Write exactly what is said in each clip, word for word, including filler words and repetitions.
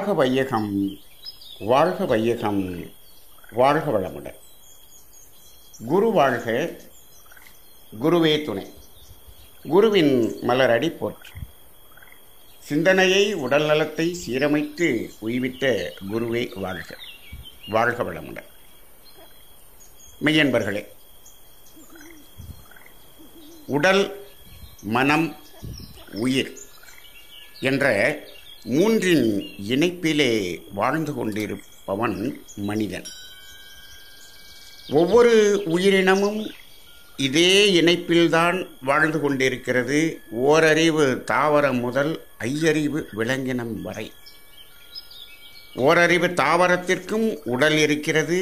வாழ்க வையகம், வாழ்க வையகம், வாழ்க வளமுடன். குரு வாழ்க, குருவே துணை. குருவின் மலரடி போற்று. சிந்தனையை உடல் நலத்தை சீரமைத்து உய்விட்ட குருவே வாழ்க, வாழ்க வளமுடன். மெய்யன்பர்களே, உடல், மனம், உயிர் என்ற மூன்றின் இணைப்பிலே வாழ்ந்து கொண்டிருப்பவன் மனிதன். ஒவ்வொரு உயிரினமும் இதே இணைப்பில்தான் வாழ்ந்து கொண்டிருக்கிறது. ஓரறிவு தாவரம் முதல் ஐயறிவு விலங்கினம் வரை. ஓரறிவு தாவரத்திற்கும் உடல் இருக்கிறது,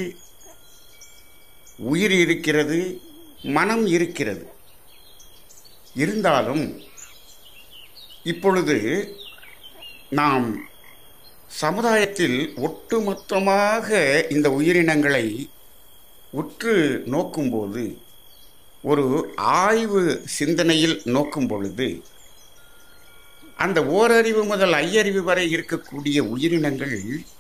உயிர் இருக்கிறது, மனம் இருக்கிறது. இருந்தாலும் இப்பொழுது நாம் சமுதாயத்தில் ஒட்டுமொத்தமாக இந்த உயிரினங்களை உற்று நோக்கும்போது, ஒரு ஆய்வு சிந்தனையில் நோக்கும் பொழுது, அந்த ஓரறிவு முதல் ஐயறிவு வரை இருக்கக்கூடிய உயிரினங்கள்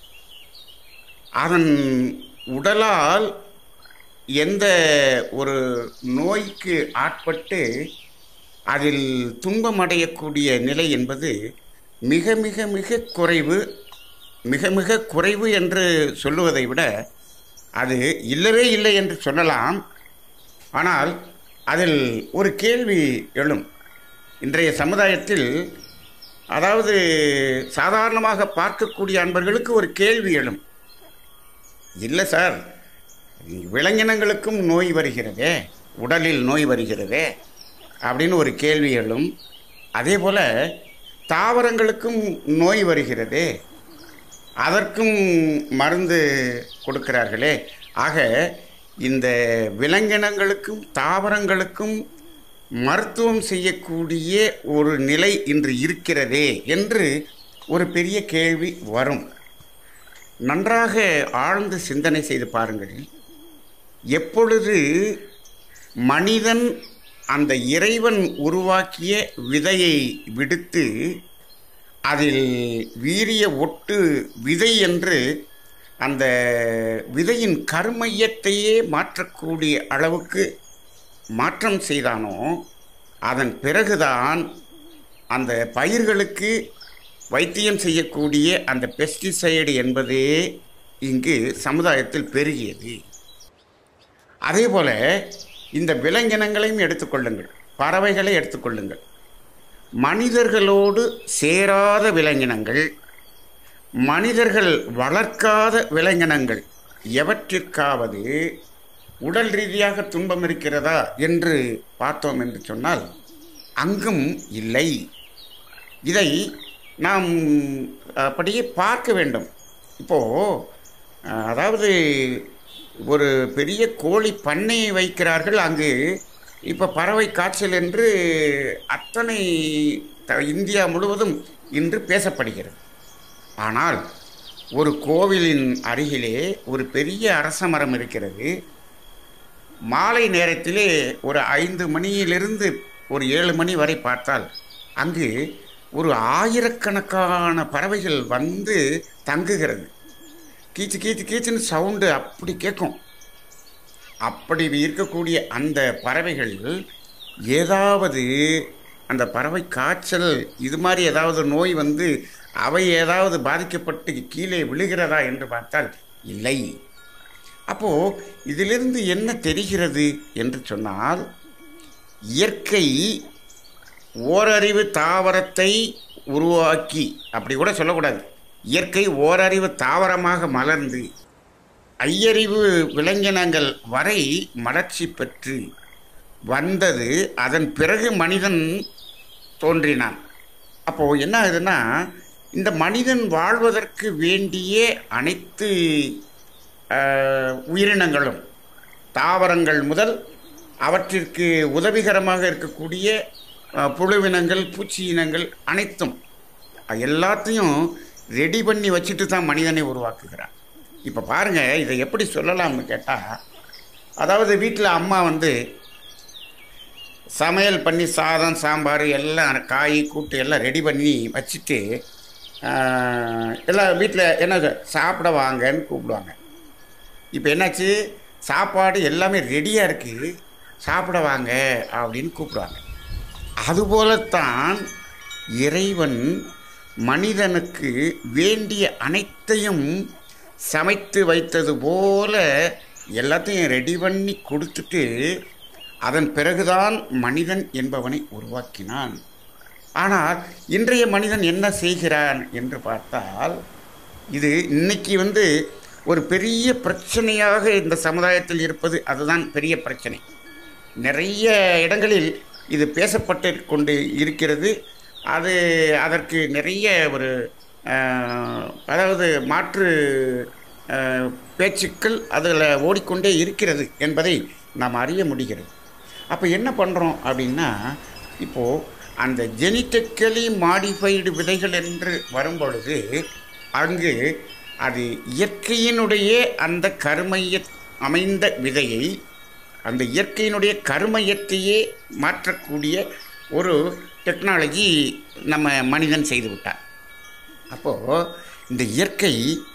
அதன் உடலால் எந்த ஒரு நோய்க்கு ஆட்பட்டு அதில் துன்பமடையக்கூடிய நிலை என்பது மிக மிக மிக குறைவு. மிக மிக குறைவு என்று சொல்லுவதை விட அது இல்லவே இல்லை என்று சொல்லலாம். ஆனால் அதில் ஒரு கேள்வி எழும். இன்றைய சமுதாயத்தில், அதாவது சாதாரணமாக பார்க்கக்கூடிய அன்பர்களுக்கு ஒரு கேள்வி எழும். இல்லை சார், விலங்கினங்களுக்கும் நோய் வருகிறதே, உடலில் நோய் வருகிறதே அப்படின்னு ஒரு கேள்வி எழும். அதே போல் தாவரங்களுக்கும் நோய் வருகிறதே, அதற்கும் மருந்து கொடுக்கிறார்களே. ஆக இந்த விலங்கினங்களுக்கும் தாவரங்களுக்கும் மருத்துவம் செய்யக்கூடிய ஒரு நிலை இன்று இருக்கிறதே என்று ஒரு பெரிய கேள்வி வரும். நன்றாக ஆழ்ந்து சிந்தனை செய்து பாருங்கள். எப்பொழுது மனிதன் அந்த இறைவன் உருவாக்கிய விதையை விடுத்து அதில் வீரிய ஒட்டு விதை என்று அந்த விதையின் கருமையத்தையே மாற்றக்கூடிய அளவுக்கு மாற்றம் செய்தானோ, அதன் பிறகுதான் அந்த பயிர்களுக்கு வைத்தியம் செய்யக்கூடிய அந்த பெஸ்டிசைடு என்பதே இங்கு சமுதாயத்தில் பெருகியது. அதே போல் இந்த விலங்கினங்களையும் எடுத்துக்கொள்ளுங்கள், பறவைகளை எடுத்துக்கொள்ளுங்கள். மனிதர்களோடு சேராத விலங்கினங்கள், மனிதர்கள் வளர்க்காத விலங்கினங்கள் எவற்றிற்காவது உடல் ரீதியாக துன்பம் இருக்கிறதா என்று பார்த்தோம் என்று சொன்னால் அங்கும் இல்லை. இதை நாம் அப்படியே பார்க்க வேண்டும். இப்போது அதாவது ஒரு பெரிய கோழி பண்ணையை வைக்கிறார்கள். அங்கு இப்போ பறவை காய்ச்சல் என்று அத்தனை இந்தியா முழுவதும் இன்று பேசப்படுகிறது. ஆனால் ஒரு கோவிலின் அருகிலே ஒரு பெரிய அரச மரம் இருக்கிறது. மாலை நேரத்திலே ஒரு ஐந்து மணியிலிருந்து ஒரு ஏழு மணி வரை பார்த்தால் அங்கு ஒரு ஆயிரக்கணக்கான பறவைகள் வந்து தங்குகிறது. கீச்சு கீச்சு கீச்சுன்னு சவுண்டு அப்படி கேட்கும். அப்படி இருக்கக்கூடிய அந்த பறவைகள் ஏதாவது அந்த பறவை காய்ச்சல் இது மாதிரி ஏதாவது நோய் வந்து அவை ஏதாவது பாதிக்கப்பட்டு கீழே விழுகிறதா என்று பார்த்தால் இல்லை. அப்போது இதிலிருந்து என்ன தெரிகிறது என்று சொன்னால், இயற்கை ஓரறிவு தாவரத்தை உருவாக்கி, அப்படி கூட சொல்லக்கூடாது, இயற்கை ஓரறிவு தாவரமாக மலர்ந்து ஐயறிவு விலங்கினங்கள் வரை மலர்ச்சி பெற்று வந்தது. அதன் பிறகு மனிதன் தோன்றினான். அப்போது என்ன ஆகுதுன்னா, இந்த மனிதன் வாழ்வதற்கு வேண்டிய அனைத்து உயிரினங்களும், தாவரங்கள் முதல் அவற்றிற்கு உதவிகரமாக இருக்கக்கூடிய புழுவினங்கள், பூச்சி இனங்கள் அனைத்தும் எல்லாத்தையும் ரெடி பண்ணி வச்சுட்டு தான் மனிதனை உருவாக்குகிறான். இப்போ பாருங்கள், இதை எப்படி சொல்லலாம்னு கேட்டால், அதாவது வீட்டில் அம்மா வந்து சமையல் பண்ணி சாதம், சாம்பார் எல்லாம் காய் கூட்டு எல்லாம் ரெடி பண்ணி வச்சுட்டு எல்லாம் வீட்டில் என்ன சாப்பிட வாங்கன்னு கூப்பிடுவாங்க. இப்போ என்னாச்சு, சாப்பாடு எல்லாமே ரெடியாக இருக்குது, சாப்பிட வாங்க அப்படின்னு கூப்பிடுவாங்க. அதுபோலத்தான் இறைவன் மனிதனுக்கு வேண்டிய அனைத்தையும் சமைத்து வைத்தது போல எல்லாத்தையும் ரெடி பண்ணி கொடுத்துட்டு அதன் பிறகுதான் மனிதன் என்பவனை உருவாக்கினான். ஆனால் இன்றைய மனிதன் என்ன செய்கிறான் என்று பார்த்தால், இது இன்னைக்கு வந்து ஒரு பெரிய பிரச்சனையாக இந்த சமுதாயத்தில் இருப்பது அதுதான் பெரிய பிரச்சனை. நிறைய இடங்களில் இது பேசப்பட்டு கொண்டு இருக்கிறது. அது அதற்கு நிறைய ஒரு அதாவது மாற்று பேச்சுக்கள் அதில் ஓடிக்கொண்டே இருக்கிறது என்பதை நாம் அறிய முடிகிறது. அப்போ என்ன பண்ணுறோம் அப்படின்னா, இப்போது அந்த ஜெனிட்டிக்கலி மாடிஃபைடு விதைகள் என்று வரும்பொழுது அங்கு அது இயற்கையினுடைய அந்த கருமைய அமைந்த விதையை அந்த இயற்கையினுடைய கருமையத்தையே மாற்றக்கூடிய ஒரு டெக்னாலஜி நம்ம மனிதன் செய்து விட்டார். அப்போது இந்த இயற்கை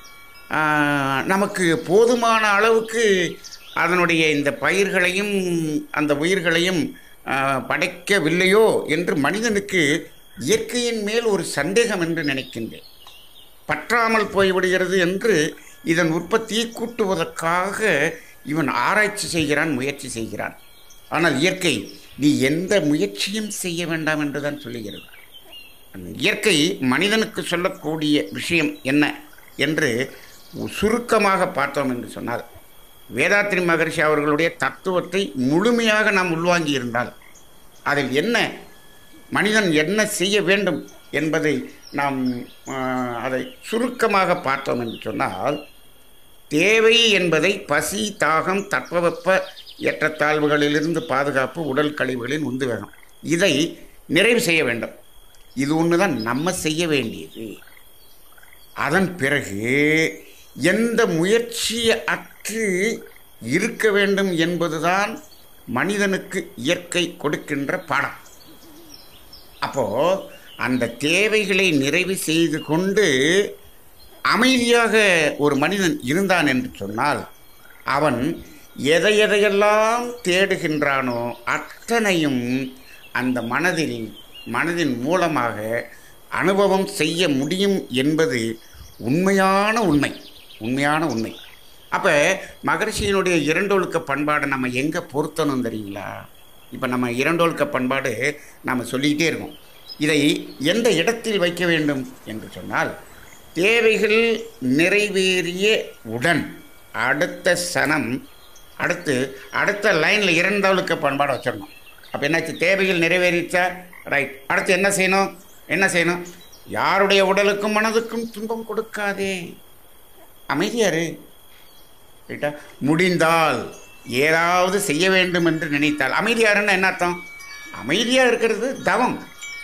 நமக்கு போதுமான அளவுக்கு அதனுடைய இந்த பயிர்களையும் அந்த உயிர்களையும் படைக்கவில்லையோ என்று மனிதனுக்கு இயற்கையின் மேல் ஒரு சந்தேகம் என்று நினைக்கின்றேன். பற்றாமல் போய்விடுகிறது என்று இதன் உற்பத்தியை கூட்டுவதற்காக இவன் ஆராய்ச்சி செய்கிறான், முயற்சி செய்கிறான். ஆனால் இயற்கை நீ எந்த முயற்சியும் செய்ய வேண்டாம் என்று தான் சொல்லுகிறது. அந்த இயற்கை மனிதனுக்கு சொல்லக்கூடிய விஷயம் என்ன என்று சுருக்கமாக பார்த்தோம் என்று சொன்னால், வேதாத்ரி மகரிஷி அவர்களுடைய தத்துவத்தை முழுமையாக நாம் உள்வாங்கி இருந்தால் அதில் என்ன மனிதன் என்ன செய்ய வேண்டும் என்பதை நாம் அதை சுருக்கமாக பார்த்தோம் என்று சொன்னால், தேவை என்பதை பசி, தாகம், தட்பவெப்ப ஏற்றத்தாழ்வுகளிலிருந்து பாதுகாப்பு, உடல் கழிவுகளின் உந்துவேகம், இதை நிறைவு செய்ய வேண்டும். இது ஒன்று தான் நம்ம செய்ய வேண்டியது. அதன் பிறகு எந்த முயற்சியை அற்று இருக்க வேண்டும் என்பதுதான் மனிதனுக்கு இயற்கை கொடுக்கின்ற பாடம். அப்போது அந்த தேவைகளை நிறைவு செய்து கொண்டு அமைதியாக ஒரு மனிதன் இருந்தான் என்று சொன்னால், அவன் எதை எதையெல்லாம் தேடுகின்றானோ அத்தனையும் அந்த மனதில் மனதின் மூலமாக அனுபவம் செய்ய முடியும் என்பது உண்மையான உண்மை உண்மையான உண்மை. அப்போ மகரிஷியினுடைய இரண்டொழுக்க பண்பாடை நம்ம எங்கே பொருத்தணும் தெரியுங்களா? இப்போ நம்ம இரண்டொழுக்க பண்பாடு நாம் சொல்லிக்கிட்டே இருக்கோம். இதை எந்த இடத்தில் வைக்க வேண்டும் என்று சொன்னால், தேவைகள் நிறைவேறிய உடன் அடுத்த சனம் அடுத்து அடுத்த லைனில் இரண்டொழுக்க பண்பாடு வச்சிடணும். அப்போ என்னாச்சு, தேவைகள் நிறைவேறிச்சா, ரைட், அடுத்து என்ன செய்யணும் என்ன செய்யணும் யாருடைய உடலுக்கும் மனதுக்கும் துன்பம் கொடுக்காதே, அமைதியாரு, ரைட்டா? முடிந்தால் ஏதாவது செய்ய வேண்டும் என்று நினைத்தால் அமைதியாருன்னு என்ன அர்த்தம்? அமைதியாக இருக்கிறது தவம்,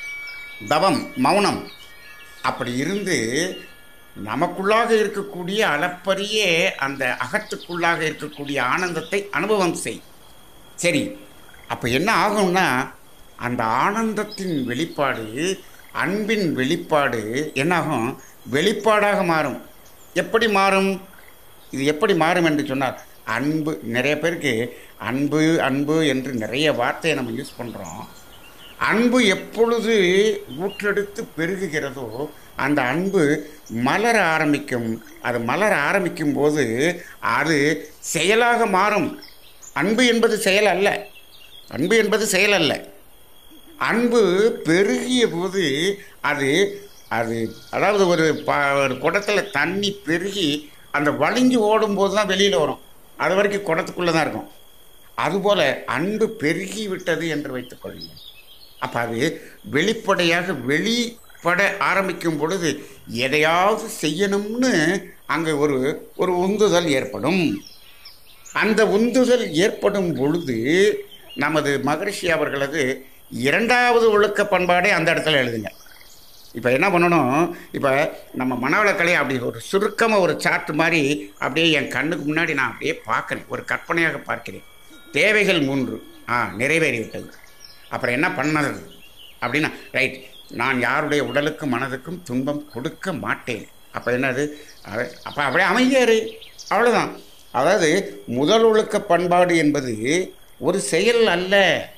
தவம் மௌனம். அப்படி இருந்து நமக்குள்ளாக இருக்கக்கூடிய அளப்பரிய அந்த அகத்துக்குள்ளாக இருக்கக்கூடிய ஆனந்தத்தை அனுபவம் செய். சரி, அப்போ என்ன ஆகும்னா, அந்த ஆனந்தத்தின் வெளிப்பாடு, அன்பின் வெளிப்பாடு என்னாகும், வெளிப்பாடாக மாறும். எப்படி மாறும்? இது எப்படி மாறும் என்று சொன்னால், அன்பு, நிறைய பேருக்கு அன்பு அன்பு என்று நிறைய வார்த்தையை நம்ம யூஸ் பண்ணுறோம். அன்பு எப்பொழுது ஊற்றெடுத்து பெருகுகிறதோ அந்த அன்பு மலர ஆரம்பிக்கும். அது மலர ஆரம்பிக்கும் போது அது செயலாக மாறும். அன்பு என்பது செயல் அல்ல, அன்பு என்பது செயல் அல்ல. அன்பு பெருகிய போது அது அது அதாவது ஒரு ப ஒரு குடத்தில் தண்ணி பெருகி அந்த வழிஞ்சு ஓடும்போது தான் வெளியில் வரும், அது வரைக்கும் குடத்துக்குள்ளே தான் இருக்கும். அதுபோல் அன்பு பெருகி விட்டது என்று வைத்துக்கொள்ளுங்கள். அப்போ அது வெளிப்படையாக வெளிப்பட ஆரம்பிக்கும் பொழுது எதையாவது செய்யணும்னு அங்கே ஒரு ஒரு உந்துதல் ஏற்படும். அந்த உந்துதல் ஏற்படும் பொழுது நமது மகரிஷி அவர்களது இரண்டாவது ஒழுக்க பண்பாடே அந்த இடத்துல எழுதுங்க. இப்போ என்ன பண்ணணும், இப்போ நம்ம மனவளக்கலை அப்படி ஒரு சுருக்கமாக ஒரு சார்ட் மாதிரி அப்படியே என் கண்ணுக்கு முன்னாடி நான் அப்படியே பார்க்குறேன், ஒரு கற்பனையாக பார்க்கிறேன். தேவைகள் மூன்று ஆ நிறைவேறிவிட்டது. அப்புறம் என்ன பண்ணது அப்படின்னா, ரைட், நான் யாருடைய உடலுக்கும் மனதுக்கும் துன்பம் கொடுக்க மாட்டேன். அப்போ என்னது? அப்போ அப்படியே அமைதியாரு, அவ்வளோதான். அதாவது முதல் ஒழுக்க பண்பாடு என்பது ஒரு செயல் அல்ல,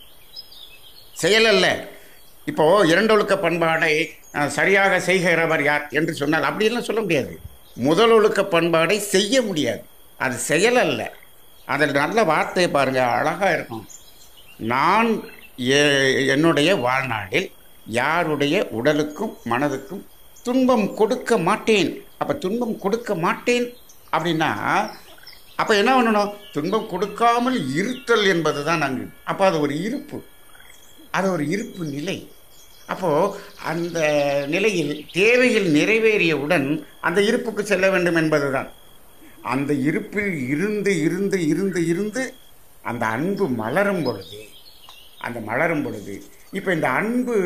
செயல் அல்ல. இப்போது இரண்டு ஒழுக்க பண்பாடை சரியாக செய்கிறவர் யார் என்று சொன்னால் அப்படியெல்லாம் சொல்ல முடியாது. முதல் ஒழுக்க பண்பாடை செய்ய முடியாது, அது செயல் அல்ல. அதில் நல்ல வார்த்தையை பாருங்கள், அழகாக இருக்கும். நான் என்னுடைய வாழ்நாளில் யாருடைய உடலுக்கும் மனதுக்கும் துன்பம் கொடுக்க மாட்டேன். அப்போ துன்பம் கொடுக்க மாட்டேன் அப்படின்னா அப்போ என்ன பண்ணணும்? துன்பம் கொடுக்காமல் இருத்தல் என்பது தான் அங்கு. அப்போ அது ஒரு இருப்பு, அது ஒரு இருப்பு நிலை. அப்போது அந்த நிலையில் தேவைகள் நிறைவேறியவுடன் அந்த இருப்புக்கு செல்ல வேண்டும் என்பது தான். அந்த இருப்பில் இருந்து இருந்து இருந்து இருந்து அந்த அன்பு மலரும் பொழுது, அந்த மலரும் பொழுது இப்போ இந்த அன்பு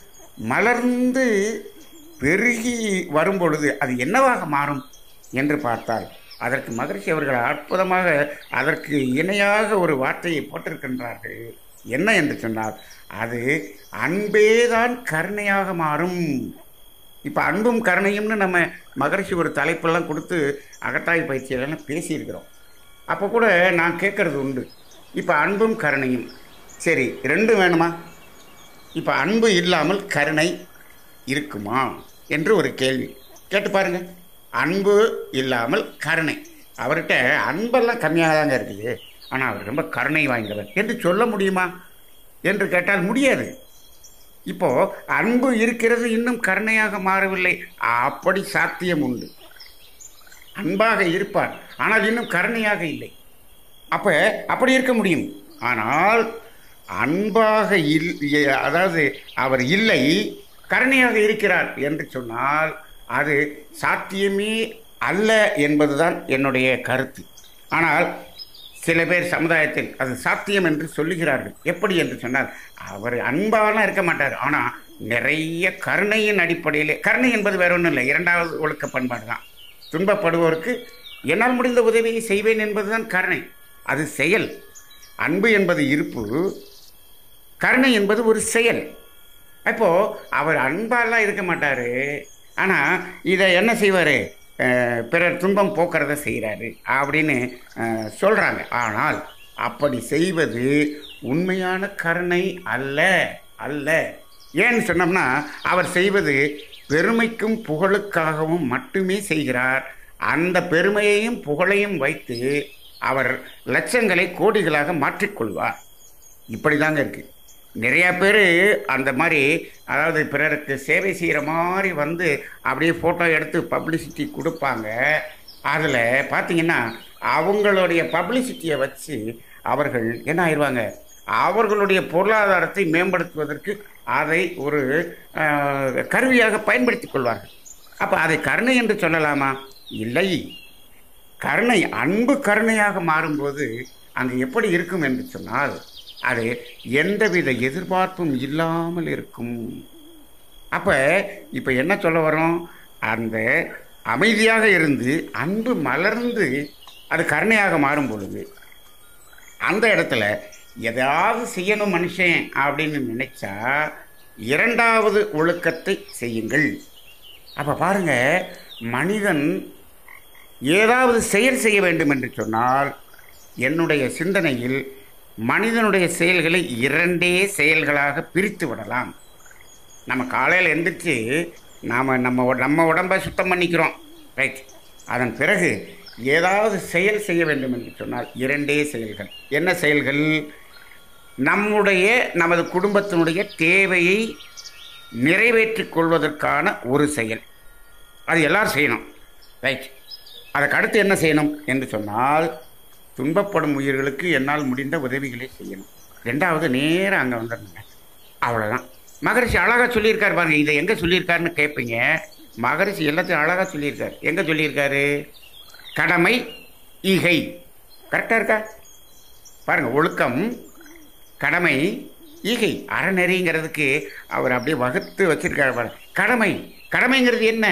மலர்ந்து பெருகி வரும் பொழுது அது என்னவாக மாறும் என்று பார்த்தால், அதற்கு மகரிஷி அவர்கள் அற்புதமாக அதற்கு இணையாக ஒரு வார்த்தையை போட்டிருக்கின்றார்கள். என்ன என்று சொன்னால், அது அன்பேதான் கருணையாக மாறும். இப்போ அன்பும் கருணையும்னு நம்ம மகரிஷி ஒரு தலைப்பெல்லாம் கொடுத்து அகத்தாய் பயிற்சியெல்லாம் பேசியிருக்கிறோம். அப்போ கூட நான் கேட்குறது உண்டு, இப்போ அன்பும் கருணையும் சரி ரெண்டும் வேணுமா? இப்போ அன்பு இல்லாமல் கருணை இருக்குமா என்று ஒரு கேள்வி கேட்டு பாருங்கள். அன்பு இல்லாமல் கருணை, அவர்கிட்ட அன்பெல்லாம் கம்மியாக தாங்க இருக்குது, ஆனால் அவர் ரொம்ப கருணை வாய்ந்தவர் என்று சொல்ல முடியுமா என்று கேட்டால் முடியாது. இப்போது அன்பு இருக்கிறது, இன்னும் கருணையாக மாறவில்லை, அப்படி சாத்தியம் உண்டு. அன்பாக இருப்பார், ஆனால் இன்னும் கருணையாக இல்லை. அப்போ அப்படி இருக்க முடியும். ஆனால் அன்பாக இல் அதாவது அவர் இல்லை, கருணையாக இருக்கிறார் என்று சொன்னால் அது சாத்தியமே அல்ல என்பதுதான் என்னுடைய கருத்து. ஆனால் சில பேர் சமுதாயத்தில் அது சாத்தியம் என்று சொல்லுகிறார்கள். எப்படி என்று சொன்னால், அவர் அன்பாலாம் இருக்க மாட்டார், ஆனால் நிறைய கருணையின் அடிப்படையிலே, கருணை என்பது வேற ஒன்றும் இல்லை, இரண்டாவது ஒழுக்க பண்பாடு தான். துன்பப்படுவோருக்கு என்னால் முடிந்த உதவியை செய்வேன் என்பதுதான் கருணை, அது செயல். அன்பு என்பது இருப்பு, கருணை என்பது ஒரு செயல். அப்போது அவர் அன்பாலாம் இருக்க மாட்டார், ஆனால் இதை என்ன செய்வார்? பிறர் துன்பம் போக்குறத செய்கிறாரு அப்படின்னு சொல்கிறாங்க. ஆனால் அப்படி செய்வது உண்மையான கருணை அல்ல அல்ல. ஏன்னு சொன்னோம்னா, அவர் செய்வது பெருமைக்கும் புகழுக்காகவும் மட்டுமே செய்கிறார். அந்த பெருமையையும் புகழையும் வைத்து அவர் லட்சங்களை கோடிகளாக மாற்றிக்கொள்வார். இப்படி தாங்க இருக்குது. நிறையா பேர் அந்த மாதிரி, அதாவது பிறருக்கு சேவை செய்கிற மாதிரி வந்து அப்படியே ஃபோட்டோ எடுத்து பப்ளிசிட்டி கொடுப்பாங்க. அதில் பார்த்திங்கன்னா அவங்களுடைய பப்ளிசிட்டியை வச்சு அவர்கள் என்ன ஆயிடுவாங்க? அவர்களுடைய பொருளாதாரத்தை மேம்படுத்துவதற்கு அதை ஒரு கருவியாக பயன்படுத்தி கொள்வார்கள். அப்போ அதை கருணை என்று சொல்லலாமா? இல்லை. கருணை, அன்பு கருணையாக மாறும்போது அங்கே எப்படி இருக்கும் என்று சொன்னால், அது எந்தவித எதிர்பார்ப்பும் இல்லாமல் இருக்கும். அப்போ இப்போ என்ன சொல்ல வரோம்? அந்த அமைதியாக இருந்து அன்பு மலர்ந்து அது கருணையாக மாறும் பொழுது அந்த இடத்துல எதாவது செய்யணும் மனுஷன் அப்படின்னு நினைச்சா இரண்டாவது ஒழுக்கத்தை செய்யுங்கள். அப்போ பாருங்கள், மனிதன் ஏதாவது செயல் செய்ய வேண்டும் என்று சொன்னால் என்னுடைய சிந்தனையில் மனிதனுடைய செயல்களை இரண்டே செயல்களாக பிரித்து விடலாம். நம்ம காலையில் எந்திரிச்சு நாம் நம்ம நம்ம உடம்பை சுத்தம் பண்ணிக்கிறோம், ரைட். அதன் பிறகு ஏதாவது செயல் செய்ய வேண்டும் என்று சொன்னால் இரண்டே செயல்கள். என்ன செயல்கள்? நம்முடைய நமது குடும்பத்தினுடைய தேவையை நிறைவேற்றிக் கொள்வதற்கான ஒரு செயல், அது எல்லோரும் செய்யணும், ரைட். அதுக்கு அடுத்து என்ன செய்யணும் என்று சொன்னால், துன்பப்படும் உயிர்களுக்கு என்னால் முடிந்த உதவிகளை செய்யணும். ரெண்டாவது நேராக அங்கே வந்துடுங்க, அவ்வளோதான். மகரிஷி அழகாக சொல்லியிருக்கார் பாருங்கள். இதை எங்கே சொல்லியிருக்காருன்னு கேட்பீங்க. மகரிஷி எல்லாத்தையும் அழகாக சொல்லியிருக்கார். எங்கே சொல்லியிருக்காரு? கடமை, ஈகை. கரெக்டாக இருக்கா பாருங்கள். ஒழுக்கம், கடமை, ஈகை, அறநெறிங்கிறதுக்கு அவர் அப்படியே வகுத்து வச்சிருக்காரு பாருங்கள். கடமை, கடமைங்கிறது என்ன?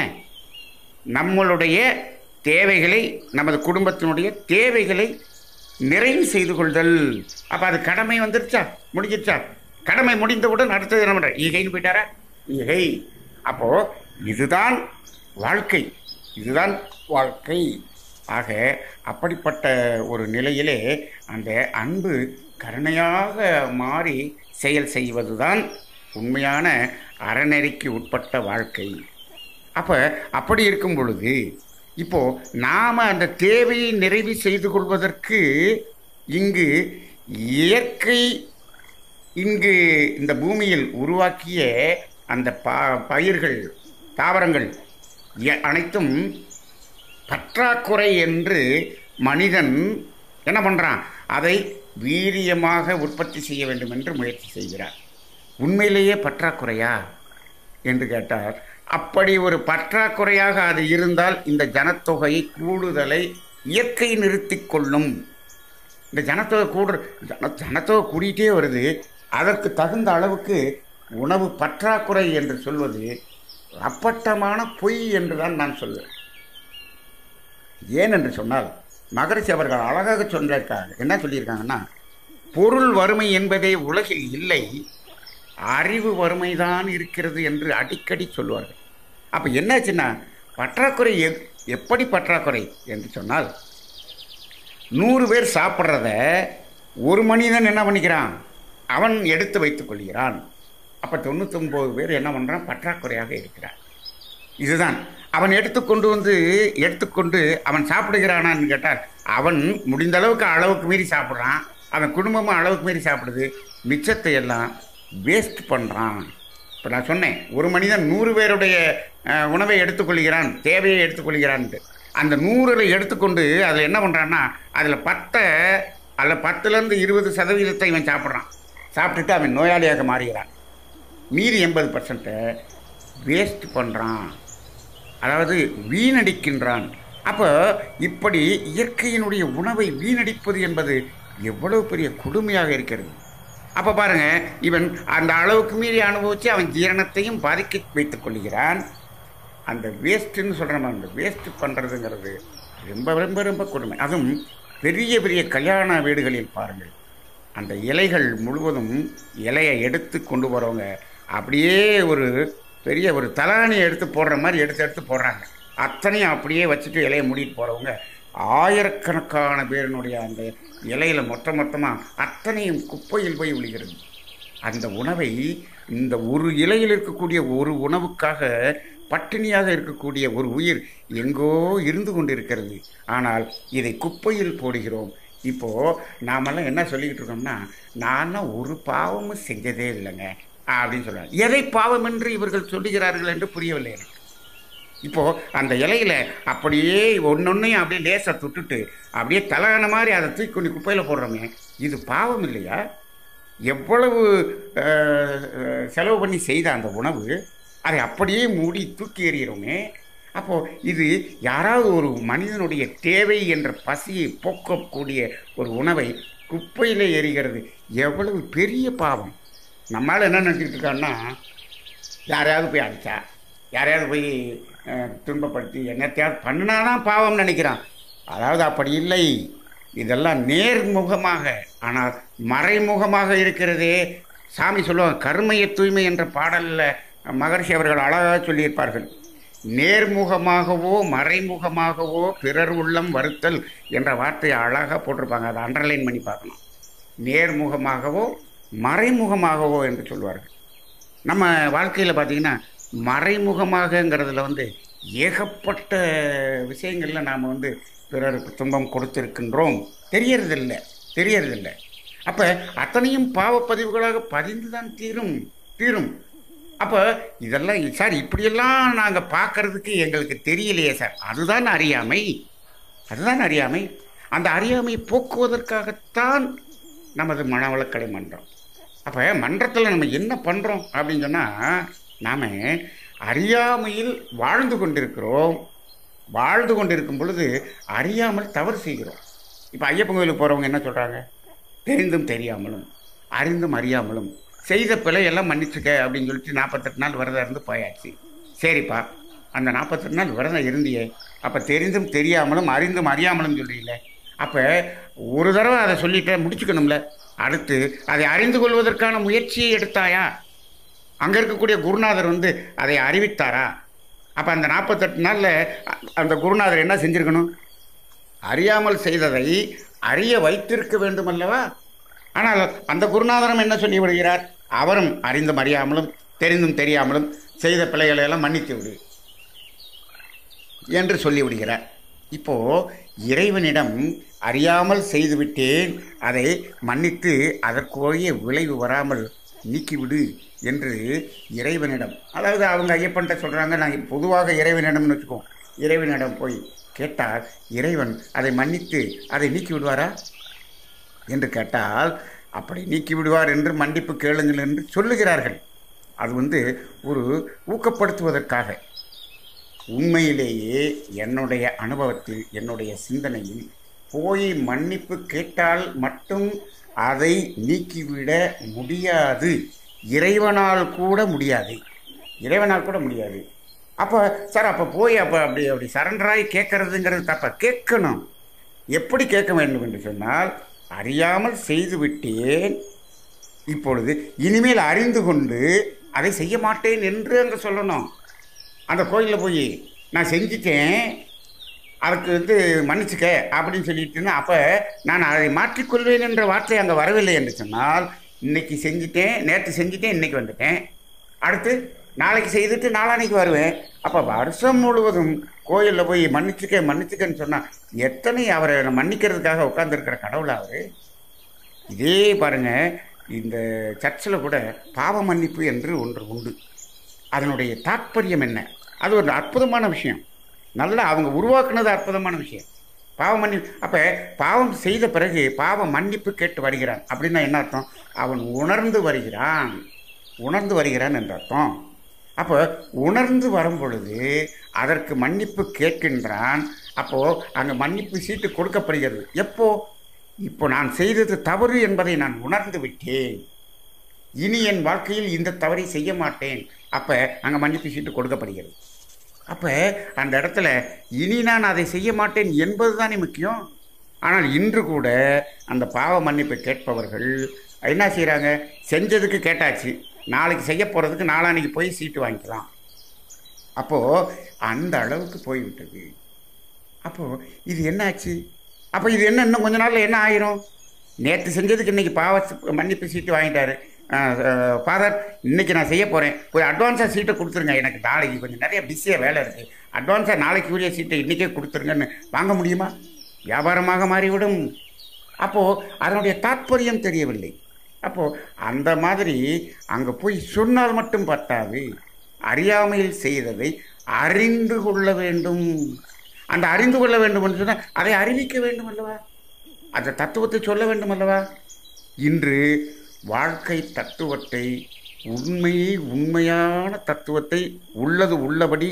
நம்மளுடைய தேவைகளை, நமது குடும்பத்தினுடைய தேவைகளை நிறைவு செய்து கொள்தல். அப்போ அது கடமை வந்துருச்சா, முடிஞ்சிருச்சா? கடமை முடிந்தவுடன் அடுத்தது என்ன பண்ணுற? ஈகைன்னு போயிட்டாரா? மிகை. அப்போ இதுதான் வாழ்க்கை, இதுதான் வாழ்க்கை. ஆக அப்படிப்பட்ட ஒரு நிலையிலே அந்த அன்பு கருணையாக மாறி செயல் செய்வதுதான் உண்மையான அறநெறிக்கு உட்பட்ட வாழ்க்கை. அப்போ அப்படி இருக்கும் பொழுது இப்போ நாம் அந்த தேவையை நிறைவு செய்து கொள்வதற்கு இங்கு இயற்கை இங்கு இந்த பூமியில் உருவாக்கிய அந்த ப பயிர்கள் தாவரங்கள் அனைத்தும் பற்றாக்குறை என்று மனிதன் என்ன பண்ணுறான், அதை வீரியமாக உற்பத்தி செய்ய வேண்டும் என்று முயற்சி செய்கிறார். உண்மையிலேயே பற்றாக்குறையா என்று கேட்டால், அப்படி ஒரு பற்றாக்குறையாக அது இருந்தால் இந்த ஜனத்தொகையை கூடுதலை இயற்கை நிறுத்தி கொள்ளும். இந்த ஜனத்தொகை கூடு ஜன ஜனத்தொகை கூடிட்டே வருது, அதற்கு தகுந்த அளவுக்கு உணவு பற்றாக்குறை என்று சொல்வது அப்பட்டமான பொய் என்று தான் நான் சொல்வேன். ஏன் என்று சொன்னால், மகரிஷி அவர்கள் அழகாக சொல்லியிருக்காங்க. என்ன சொல்லியிருக்காங்கன்னா, பொருள் வறுமை என்பதே உலகில் இல்லை, அறிவு வறுமைதான் இருக்கிறது என்று அடிக்கடி சொல்லுவார்கள். அப்போ என்னாச்சுன்னா, பற்றாக்குறை எ எப்படி பற்றாக்குறை என்று சொன்னால், நூறு பேர் சாப்பிட்றத ஒரு மனிதன் என்ன பண்ணிக்கிறான், அவன் எடுத்து வைத்துக் கொள்கிறான். அப்போ தொண்ணூத்தொம்பது பேர் என்ன பண்ணுறான், பற்றாக்குறையாக இருக்கிறான். இதுதான் அவன் எடுத்துக்கொண்டு வந்து எடுத்துக்கொண்டு அவன் சாப்பிடுகிறானான்னு கேட்டால், அவன் முடிந்த அளவுக்கு அளவுக்கு மீறி சாப்பிட்றான், அவன் குடும்பமும் அளவுக்கு மீறி சாப்பிடுது, மிச்சத்தை எல்லாம் வேஸ்ட் பண்ணுறான். இப்போ நான் சொன்னேன், ஒரு மனிதன் நூறு பேருடைய உணவை எடுத்துக்கொள்கிறான், தேவையை எடுத்துக்கொள்கிறான்ட்டு. அந்த நூறில் எடுத்துக்கொண்டு அதில் என்ன பண்ணுறான்னா, அதில் பத்தை அதில் பத்துலேருந்து இருபது சதவீதத்தை இவன் சாப்பிட்றான். சாப்பிட்டுட்டு அவன் நோயாளியாக மாறுகிறான். மீறி எண்பது பர்சன்ட்டை வேஸ்ட் பண்ணுறான், அதாவது வீணடிக்கின்றான். அப்போ இப்படி இயற்கையினுடைய உணவை வீணடிப்பது என்பது எவ்வளவு பெரிய கொடுமையாக இருக்கிறது. அப்போ பாருங்கள், இவன் அந்த அளவுக்கு மீறி அனுபவித்து அவன் ஜீரணத்தையும் பாதிக்க வைத்துக் கொள்கிறான். அந்த வேஸ்ட்டுன்னு சொல்கிறோம், அந்த வேஸ்ட்டு பண்ணுறதுங்கிறது ரொம்ப ரொம்ப ரொம்ப கொடுமை. அதுவும் பெரிய பெரிய கல்யாண வீடுகளில் பாருங்கள், அந்த இலைகள் முழுவதும் இலையை எடுத்து கொண்டு போகிறவங்க அப்படியே ஒரு பெரிய ஒரு தலானியை எடுத்து போடுற மாதிரி எடுத்து எடுத்து போடுறாங்க. அத்தனையும் அப்படியே வச்சுட்டு இலையை மூடிட்டு போகிறவங்க ஆயிரக்கணக்கான பேரினுடைய அந்த இலையில் மொத்த மொத்தமாக அத்தனையும் குப்பையில் போய் விழுகிறது. அந்த உணவை இந்த ஒரு இலையில் இருக்கக்கூடிய ஒரு உணவுக்காக பட்டினியாக இருக்கக்கூடிய ஒரு உயிர் எங்கோ இருந்து கொண்டு இருக்கிறது. ஆனால் இதை குப்பையில் போடுகிறோம். இப்போது நாமெல்லாம் என்ன சொல்லிக்கிட்டு இருக்கோம்னா, நான் ஒரு பாவமும் செஞ்சதே இல்லைங்க அப்படின்னு சொல்கிறாங்க. எதை பாவம் என்று இவர்கள் சொல்லுகிறார்கள் என்று புரியவில்லை எனக்கு. இப்போது அந்த இலையில் அப்படியே ஒன்றொன்னையும் அப்படியே லேசாக தொட்டுட்டு அப்படியே தலகான மாதிரி அதை தூக்கி கொண்டு குப்பையில் போடுறோமே, இது பாவம் இல்லையா? எவ்வளவு செலவு பண்ணி செய்த அந்த உணவு அதை அப்படியே மூடி தூக்கி எறிகிறோமே. அப்போது இது யாராவது ஒரு மனிதனுடைய தேவை என்ற பசியை போக்கக்கூடிய ஒரு உணவை குப்பையில் எறிகிறது எவ்வளவு பெரிய பாவம். நம்மளால் என்ன நினச்சிக்கிட்டு இருக்கான்னா, யாரையாவது போய் அடித்தா, யாரையாவது போய் துன்பப்படுத்தி என்னத்தையாவது பண்ணினாதான் பாவம் நினைக்கிறான். அதாவது அப்படி இல்லை, இதெல்லாம் நேர்முகமாக ஆனால் மறைமுகமாக இருக்கிறதே. சாமி சொல்லுவாங்க, கர்மைய தூய்மை என்ற பாடலில் மகரிஷி அவர்கள் அழகாக சொல்லியிருப்பார்கள். நேர்முகமாகவோ மறைமுகமாகவோ பிறர் உள்ளம் வருத்தல் என்ற வார்த்தையை அழகாக போட்டிருப்பாங்க. அதை அண்டர்லைன் பண்ணி பார்க்கணும். நேர்முகமாகவோ மறைமுகமாகவோ என்று சொல்வார்கள். நம்ம வாழ்க்கையில் பார்த்திங்கன்னா மறைமுகமாகங்கிறதுல வந்து ஏகப்பட்ட விஷயங்களில் நாம் வந்து பிறருக்கு துன்பம் கொடுத்திருக்கின்றோம், தெரியறதில்லை தெரியறதில்லை அப்போ அத்தனையும் பாவப்பதிவுகளாக பதிந்து தான் தீரும் தீரும் அப்போ இதெல்லாம் சார் இப்படியெல்லாம் நாங்கள் பார்க்கறதுக்கு எங்களுக்கு தெரியலையே சார். அதுதான் அறியாமை, அதுதான் அறியாமை. அந்த அறியாமையை போக்குவதற்காகத்தான் நமது மனவளக்கலை மன்றம். அப்போ மன்றத்தில் நம்ம என்ன பண்ணுறோம் அப்படின்னு சொன்னால், நாம் அறியாமையில் வாழ்ந்து கொண்டிருக்கிறோம். வாழ்ந்து கொண்டிருக்கும் பொழுது அறியாமல் தவறு செய்கிறோம். இப்போ ஐயப்பன் கோயிலுக்கு போகிறவங்க என்ன சொல்கிறாங்க, தெரிந்தும் தெரியாமலும் அறிந்தும் அறியாமலும் செய்த பிழையெல்லாம் மன்னிச்சுக்க அப்படின்னு சொல்லிட்டு நாற்பத்தெட்டு நாள் விரதம் இருந்து போயாச்சு. சரிப்பா, அந்த நாற்பத்தெட்டு நாள் விரதம் இருந்தியே, அப்போ தெரிந்தும் தெரியாமலும் அறிந்தும் அறியாமலும் சொல்கிறீங்களே, அப்போ ஒரு தடவை அதை சொல்லிட்டு முடிச்சுக்கணும்ல. அடுத்து அதை அறிந்து கொள்வதற்கான முயற்சியை எடுத்தாயா? அங்கே இருக்கக்கூடிய குருநாதர் வந்து அதை அறிவித்தாரா? அப்போ அந்த நாற்பத்தெட்டு நாளில் அந்த குருநாதர் என்ன செஞ்சுருக்கணும்? அறியாமல் செய்ததை அறிய வைத்திருக்க வேண்டும் அல்லவா? ஆனால் அந்த குருநாதரும் என்ன சொல்லி விடுகிறார்? அவரும் அறிந்தும் அறியாமலும் தெரிந்தும் தெரியாமலும் செய்த பிழைகளை எல்லாம் மன்னித்து விடு என்று சொல்லிவிடுகிறார். இப்போ இறைவனிடம் அறியாமல் செய்துவிட்டேன், அதை மன்னித்து அதற்குரிய விளைவு வராமல் நீக்கிவிடு என்று இறைவனிடம், அதாவது அவங்க ஐயப்பன்ட்ட சொல்கிறாங்க, நான் பொதுவாக இறைவனிடம்னு வச்சுக்கோம், இறைவனிடம் போய் கேட்டால் இறைவன் அதை மன்னித்து அதை நீக்கி விடுவாரா என்று கேட்டால், அப்படி நீக்கி விடுவார் என்று மன்னிப்பு கேளுங்கள் என்று சொல்லுகிறார்கள். அது வந்து ஒரு ஊக்கப்படுத்துவதற்காக. உண்மையிலேயே என்னுடைய அனுபவத்தில் என்னுடைய சிந்தனையில் போய் மன்னிப்பு கேட்டால் மட்டும் அதை நீக்கிவிட முடியாது, இறைவனால் கூட முடியாது, இறைவனால் கூட முடியாது. அப்போ சார் அப்போ போய் அப்போ அப்படி அப்படி சரண்டராகி கேட்கறதுங்கிறது தப்ப. கேட்கணும். எப்படி கேட்க வேண்டும் என்று சொன்னால், அறியாமல் செய்துவிட்டேன், இப்பொழுது இனிமேல் அறிந்து கொண்டு அதை செய்ய மாட்டேன் என்று அங்கே சொல்லணும். அந்த கோயிலில் போய் நான் செஞ்சிட்டேன், அதுக்கு வந்து மன்னிச்சுக்க அப்படின்னு சொல்லிட்டுன்னா, அப்போ நான் அதை மாற்றிக்கொள்வேன் என்ற வார்த்தை அங்கே வரவில்லை என்று சொன்னால், இன்றைக்கி செஞ்சுட்டேன், நேற்று செஞ்சுட்டேன், இன்றைக்கி வந்துட்டேன், அடுத்து நாளைக்கு செய்துட்டு நாளான்னைக்கு வருவேன். அப்போ வருஷம் முழுவதும் கோயிலில் போய் மன்னிச்சுக்க மன்னிச்சுக்கன்னு சொன்னால் எத்தனை அவரை மன்னிக்கிறதுக்காக உட்காந்துருக்கிற கடவுளா அவர்? இதே பாருங்கள், இந்த சர்ச்சில் கூட பாவ மன்னிப்பு என்று ஒன்று உண்டு. அதனுடைய தாற்பயம் என்ன? அது ஒரு அற்புதமான விஷயம். நல்லா அவங்க உருவாக்குனது அற்புதமான விஷயம். பாவ மன்னிப்பு. அப்போ பாவம் செய்த பிறகு பாவ மன்னிப்பு கேட்டு வருகிறான் அப்படின்னா என்ன அர்த்தம்? அவன் உணர்ந்து வருகிறான், உணர்ந்து வருகிறான் என்ற அர்த்தம். அப்போ உணர்ந்து வரும் பொழுது அதற்கு மன்னிப்பு கேட்கின்றான். அப்போது அங்கே மன்னிப்பு சீட்டு கொடுக்கப்படுகிறது. எப்போ? இப்போ நான் செய்தது தவறு என்பதை நான் உணர்ந்து விட்டேன், இனி என் வாழ்க்கையில் இந்த தவறை செய்ய மாட்டேன். அப்போ அங்கே மன்னிப்பு சீட்டு கொடுக்கப்படுகிறது. அப்போ அந்த இடத்துல இனி நான் அதை செய்ய மாட்டேன் என்பது தானே முக்கியம். ஆனால் இன்று கூட அந்த பாவ மன்னிப்பை கேட்பவர்கள் என்ன செய்கிறாங்க? செஞ்சதுக்கு கேட்டாச்சு, நாளைக்கு செய்ய போகிறதுக்கு நாளான்னைக்கு போய் சீட்டு வாங்கிக்கலாம். அப்போது அந்த அளவுக்கு போய்விட்டது. அப்போது இது என்னாச்சு? அப்போ இது என்ன இன்னும் கொஞ்ச நாளில் என்ன ஆயிரும்? நேற்று செஞ்சதுக்கு இன்றைக்கி பாவ மன்னிப்பு சீட்டு வாங்கிட்டாரு ஃபாதர், இன்றைக்கி நான் செய்ய போகிறேன், போய் அட்வான்ஸாக சீட்டை கொடுத்துருங்க, எனக்கு நாளைக்கு கொஞ்சம் நிறைய பிஸியாக வேலை இருக்குது, அட்வான்ஸாக நாளைக்கு உரிய சீட்டை இன்றைக்கே கொடுத்துருங்கன்னு வாங்க முடியுமா? வியாபாரமாக மாறிவிடும். அப்போது அதனுடைய தாற்பயம் தெரியவில்லை. அப்போது அந்த மாதிரி அங்கே போய் சொன்னால் மட்டும் பத்தாது, அறியாமையில் செய்ததை அறிந்து கொள்ள வேண்டும். அந்த அறிந்து கொள்ள வேண்டும் என்று சொன்னால் அதை அறிவிக்க வேண்டும் அல்லவா? அந்த தத்துவத்தை சொல்ல வேண்டும் அல்லவா? இன்று வாழ்க்கை தத்துவத்தை, உண்மையை உண்மையான தத்துவத்தை உள்ளது உள்ளபடி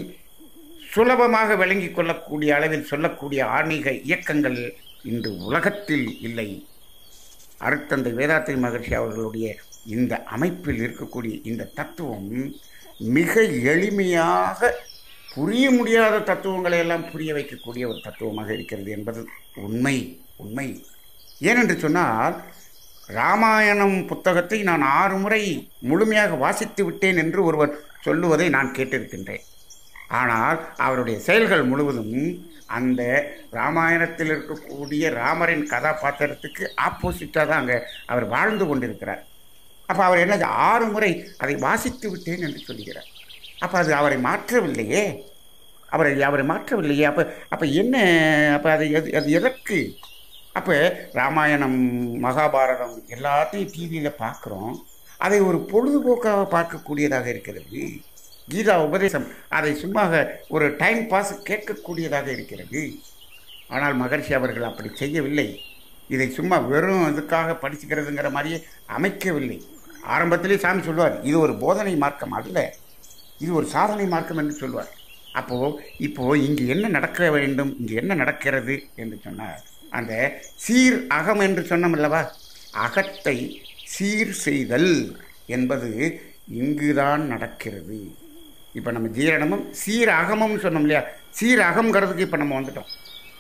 சுலபமாக விளங்கி கொள்ளக்கூடிய அளவில் சொல்லக்கூடிய ஆன்மீக இயக்கங்கள் இன்று உலகத்தில் இல்லை. அருட்தந்தை வேதாத்ரி மகர்ஷி அவர்களுடைய இந்த அமைப்பில் இருக்கக்கூடிய இந்த தத்துவம் மிக எளிமையாக புரிய முடியாத தத்துவங்களை எல்லாம் புரிய வைக்கக்கூடிய ஒரு தத்துவமாக இருக்கிறது என்பது உண்மை உண்மை ஏனென்று சொன்னால், ராமாயணம் புத்தகத்தை நான் ஆறு முறை முழுமையாக வாசித்து விட்டேன் என்று ஒருவர் சொல்லுவதை நான் கேட்டிருக்கின்றேன். ஆனால் அவருடைய செயல்கள் முழுவதும் அந்த ராமாயணத்தில் இருக்கக்கூடிய ராமரின் கதாபாத்திரத்துக்கு ஆப்போசிட்டாக தான் அங்கே அவர் வாழ்ந்து கொண்டிருக்கிறார். அப்போ அவர் என்ன ஆறு முறை அதை வாசித்து விட்டேன் என்று சொல்கிறார். அப்போ அது அவரை மாற்றவில்லையே, அவரை அவரை மாற்றவில்லையே. அப்போ அப்போ என்ன? அப்போ அது எது அது எதற்கு? அப்போ ராமாயணம் மகாபாரதம் எல்லாத்தையும் டிவியில் பார்க்குறோம், அதை ஒரு பொழுதுபோக்காக பார்க்கக்கூடியதாக இருக்கிறது. கீதா உபதேசம் அதை சும்மா ஒரு டைம் பாஸ் கேட்கக்கூடியதாக இருக்கிறது. ஆனால் மகர்ஷி அவர்கள் அப்படி செய்யவில்லை. இதை சும்மா வெறும் இதுக்காக படிச்சுக்கிறதுங்கிற மாதிரியே அமைக்கவில்லை. ஆரம்பத்திலே சாமி சொல்வார், இது ஒரு போதனை மார்க்கம் அல்ல, இது ஒரு சாதனை மார்க்கம் என்று சொல்வார். அப்போது இப்போது இங்கு என்ன நடக்க வேண்டும், இங்கு என்ன நடக்கிறது என்று சொன்னார், அந்த சீர் அகம் என்று சொன்னோம் அல்லவா, அகத்தை சீர் செய்தல் என்பது இங்குதான் நடக்கிறது. இப்போ நம்ம ஜீரணமும் சீர் அகமும் சொன்னோம் இல்லையா, சீர் அகம்ங்கிறதுக்கு இப்போ நம்ம வந்துட்டோம்.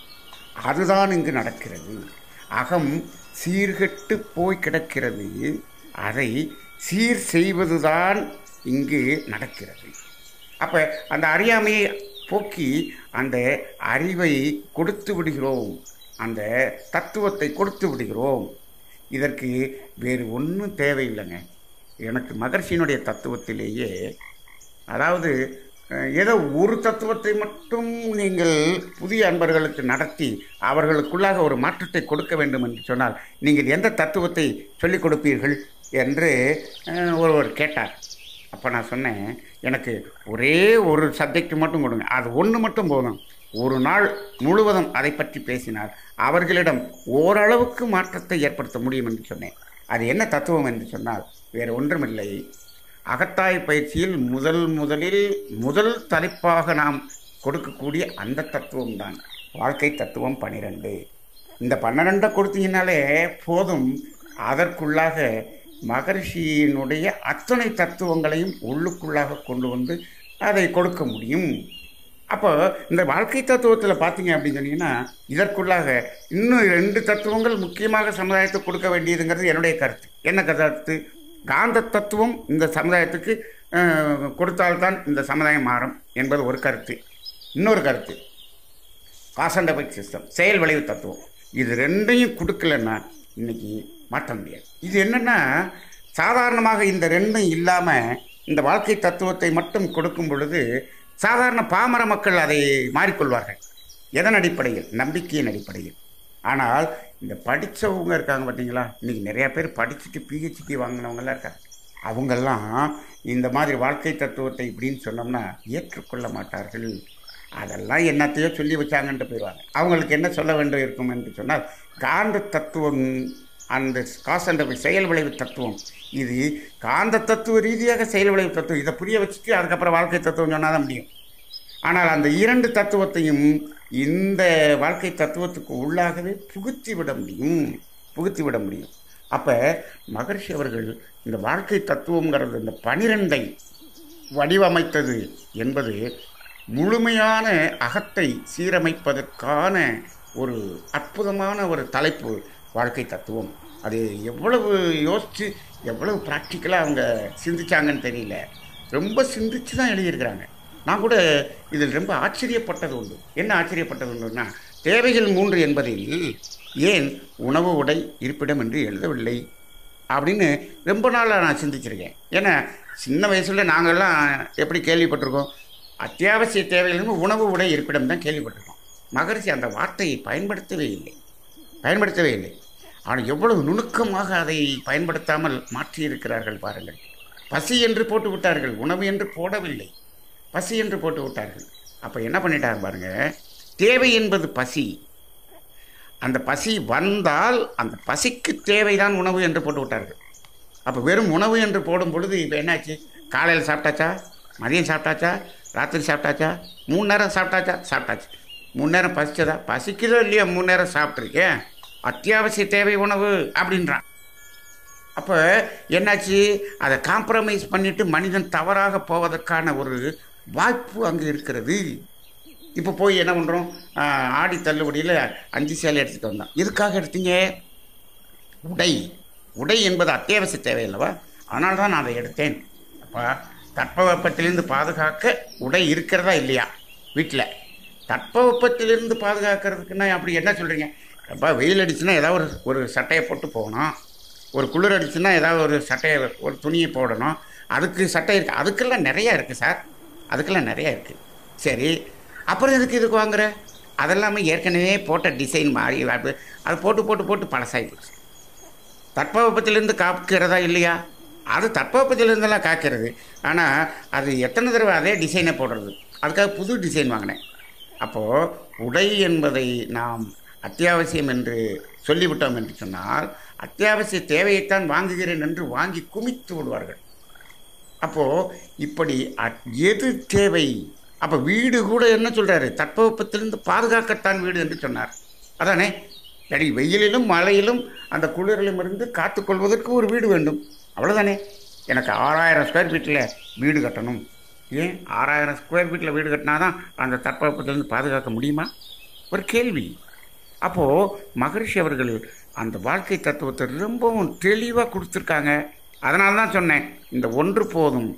அதுதான் இங்கு நடக்கிறது. அகம் சீர்கெட்டு போய் கிடக்கிறது, அதை சீர் செய்வதுதான் இங்கு நடக்கிறது. அப்போ அந்த அறியாமையை போக்கி அந்த அறிவை கொடுத்து விடுகிறோம், அந்த தத்துவத்தை கொடுத்து விடுகிறோம். இதற்கு வேறு ஒன்றும் தேவையில்லைங்க. எனக்கு மகர்ஷியினுடைய தத்துவத்திலேயே, அதாவது ஏதோ ஒரு தத்துவத்தை மட்டும் நீங்கள் புதிய அன்பர்களுக்கு நடத்தி அவர்களுக்குள்ளாக ஒரு மாற்றத்தை கொடுக்க வேண்டும் என்று சொன்னால் நீங்கள் எந்த தத்துவத்தை சொல்லிக் கொடுப்பீர்கள் என்று ஒருவர் கேட்டார். அப்போ நான் சொன்னேன், எனக்கு ஒரே ஒரு சப்ஜெக்ட் மட்டும் கொடுங்க, அது ஒன்று மட்டும் போதும். ஒரு நாள் முழுவதும் அதை பற்றி பேசினால் அவர்களிடம் ஓரளவுக்கு மாற்றத்தை ஏற்படுத்த முடியும் என்று சொன்னேன். அது என்ன தத்துவம் என்று சொன்னால் வேறு ஒன்றுமில்லை, அகத்தாய் பயிற்சியில் முதல் முதலில் முதல் தலைப்பாக நாம் கொடுக்கக்கூடிய அந்த தத்துவம் தான் வாழ்க்கை தத்துவம் பன்னிரெண்டு. இந்த பன்னிரெண்டை கொடுத்தீங்கனாலே போதும், அதற்குள்ளாக மகரிஷியினுடைய அத்தனை தத்துவங்களையும் உள்ளுக்குள்ளாக கொண்டு வந்து அதை கொடுக்க முடியும். அப்போ இந்த வாழ்க்கை தத்துவத்தில் பார்த்தீங்க அப்படின்னு சொன்னீங்கன்னா இதற்குள்ளாக இன்னும் ரெண்டு தத்துவங்கள் முக்கியமாக சமுதாயத்துக்கு கொடுக்க வேண்டியதுங்கிறது என்னுடைய கருத்து. என்ன கருத்து? காந்த தத்துவம் இந்த சமுதாயத்துக்கு கொடுத்தால்தான் இந்த சமுதாயம் மாறும் என்பது ஒரு கருத்து. இன்னொரு கருத்து காஸ் அண்ட் எஃபெக்ட் சிஸ்டம், செயல் விளைவு தத்துவம். இது ரெண்டையும் கொடுக்கலன்னா இன்னைக்கு மாற்ற முடியாது. இது என்னென்னா, சாதாரணமாக இந்த ரெண்டும் இல்லாமல் இந்த வாழ்க்கை தத்துவத்தை மட்டும் கொடுக்கும் பொழுது சாதாரண பாமர மக்கள் அதை மாறிக்கொள்வார்கள். எதன் அடிப்படையில்? நம்பிக்கையின் அடிப்படையில். ஆனால் இந்த படித்தவங்க இருக்காங்க பார்த்தீங்களா, இன்றைக்கி நிறையா பேர் படிச்சுட்டு பிஹெச்டி வாங்கினவங்களாம் இருக்காங்க. அவங்கெல்லாம் இந்த மாதிரி வாழ்க்கை தத்துவத்தை இப்படின்னு சொன்னோம்னா ஏற்றுக்கொள்ள மாட்டார்கள். அதெல்லாம் என்னத்தையோ சொல்லி வச்சாங்கன்ட்டு போயிடுவாங்க. அவங்களுக்கு என்ன சொல்ல வேண்டும் இருக்கும் என்று சொன்னால், காந்த தத்துவம், அந்த காஸ் அண்ட் எஃபெக்ட் செயல் விளைவு தத்துவம், இது காந்த தத்துவ ரீதியாக செயல் விளைவு தத்துவம், இதை புரிய வச்சுட்டு அதுக்கப்புறம் வாழ்க்கை தத்துவம் சொன்னால் தான் முடியும். ஆனால் அந்த இரண்டு தத்துவத்தையும் இந்த வாழ்க்கை தத்துவத்துக்கு உள்ளாகவே புகுத்தி விட முடியும் புகுத்தி விட முடியும் அப்போ மகரிஷி அவர்கள் இந்த வாழ்க்கை தத்துவங்கிறது இந்த பனிரெண்டை வடிவமைத்தது என்பது முழுமையான அகத்தை சீரமைப்பதற்கான ஒரு அற்புதமான ஒரு தலைப்பு வாழ்க்கை தத்துவம். அது எவ்வளவு யோசித்து எவ்வளவு ப்ராக்டிக்கலாக அவங்க சிந்திச்சாங்கன்னு தெரியல. ரொம்ப சிந்திச்சு தான் எழுதியிருக்கிறாங்க. நான் கூட இதில் ரொம்ப ஆச்சரியப்பட்டது உண்டு. என்ன ஆச்சரியப்பட்டது உண்டுன்னா, தேவைகள் மூன்று என்பதில் ஏன் உணவு உடை இருப்பிடம் என்று எழுதவில்லை அப்படின்னு ரொம்ப நாளாக நான் சிந்திச்சிருக்கேன். ஏன்னா சின்ன வயசில் நாங்கள்லாம் எப்படி கேள்விப்பட்டிருக்கோம், அத்தியாவசிய தேவைகள்னு உணவு உடை இருப்பிடம் தான் கேள்விப்பட்டிருக்கோம். மகரிஷி அந்த வார்த்தையை பயன்படுத்தவே இல்லை பயன்படுத்தவே இல்லை ஆனால் எவ்வளவு நுணுக்கமாக அதை பயன்படுத்தாமல் மாற்றியிருக்கிறார்கள் பாருங்கள். பசி என்று போட்டு விட்டார்கள், உணவு என்று போடவில்லை, பசி என்று போட்டு விட்டார்கள். அப்போ என்ன பண்ணிட்டாங்க பாருங்கள், தேவை என்பது பசி. அந்த பசி வந்தால் அந்த பசிக்கு தேவைதான் உணவு என்று போட்டு விட்டார்கள். அப்போ வெறும் உணவு என்று போடும் பொழுது இப்போ என்னாச்சு, காலையில் சாப்பிட்டாச்சா, மதியம் சாப்பிட்டாச்சா, ராத்திரி சாப்பிட்டாச்சா, மூணு நேரம் சாப்பிட்டாச்சா, சாப்பிட்டாச்சு. மூணு நேரம் பசிச்சதா, பசிக்குதோ இல்லையா, மூணு நேரம் சாப்பிட்ருக்கேன், அத்தியாவசிய தேவை உணவு அப்படின்றான். அப்போ என்னாச்சு, அதை காம்ப்ரமைஸ் பண்ணிவிட்டு மனிதன் தவறாக போவதற்கான ஒரு வாய்ப்பு அங்கே இருக்கிறது. இப்போ போய் என்ன பண்ணுறோம், ஆடி தள்ளுபடியில் அஞ்சு சேலை எடுத்துகிட்டு வந்தோம். எதுக்காக எடுத்தீங்க? உடை. உடை என்பது அத்தியாவசிய தேவை அல்லவா, அதனால தான் நான் அதை எடுத்தேன். அப்போ தட்பவெப்பத்திலிருந்து பாதுகாக்க உடை இருக்கிறதா இல்லையா வீட்டில்? தட்பவெப்பத்திலிருந்து பாதுகாக்கிறதுக்குன்னா அப்படி என்ன சொல்கிறீங்க? அப்போ வெயில் அடிச்சுன்னா ஏதாவது ஒரு ஒரு சட்டையை போட்டு போகணும், ஒரு குளிர் அடிச்சுன்னா ஏதாவது ஒரு சட்டையை ஒரு துணியை போடணும், அதுக்கு சட்டை இருக்குது. அதுக்கெல்லாம் நிறையா இருக்குது சார், அதுக்கெல்லாம் நிறையா இருக்குது. சரி, அப்புறம் எதுக்கு இதுக்கு வாங்குற? அதெல்லாமே ஏற்கனவே போட்ட டிசைன் மாறி அது அது போட்டு போட்டு போட்டு பழசாகி போச்சு. தட்பவெப்பத்திலேருந்து காக்கிறதா இல்லையா? அது தட்பவெப்பத்திலேருந்தெல்லாம் காக்கிறது, ஆனால் அது எத்தனை தடவை அதே டிசைனை போடுறது, அதுக்காக புது டிசைன் வாங்கினேன். அப்போது உடை என்பதை நாம் அத்தியாவசியம் என்று சொல்லிவிட்டோம் என்று சொன்னால் அத்தியாவசிய தேவையைத்தான் வாங்குகிறேன் என்று வாங்கி குமித்து விடுவார்கள். அப்போது இப்படி எது தேவை? அப்போ வீடு கூட என்ன சொல்கிறாரு, தட்பவெப்பத்திலிருந்து பாதுகாக்கத்தான் வீடு என்று சொன்னார். அதானே, சரி, வெயிலிலும் மழையிலும் அந்த குளிரிலும் இருந்து காத்துக்கொள்வதற்கு ஒரு வீடு வேண்டும், அவ்வளோதானே. எனக்கு ஆறாயிரம் ஸ்கொயர் ஃபீட்டில் வீடு கட்டணும். ஏன் ஆறாயிரம் ஸ்கொயர் ஃபீட்டில் வீடு கட்டினா தான் அந்த தட்பவெப்பத்திலிருந்து பாதுகாக்க முடியுமா? ஒரு கேள்வி. அப்போது மகரிஷி அவர்கள் அந்த வாழ்க்கை தத்துவத்தை ரொம்பவும் தெளிவாக கொடுத்துருக்காங்க. அதனால தான் சொன்னேன், இந்த ஒன்று போதும்,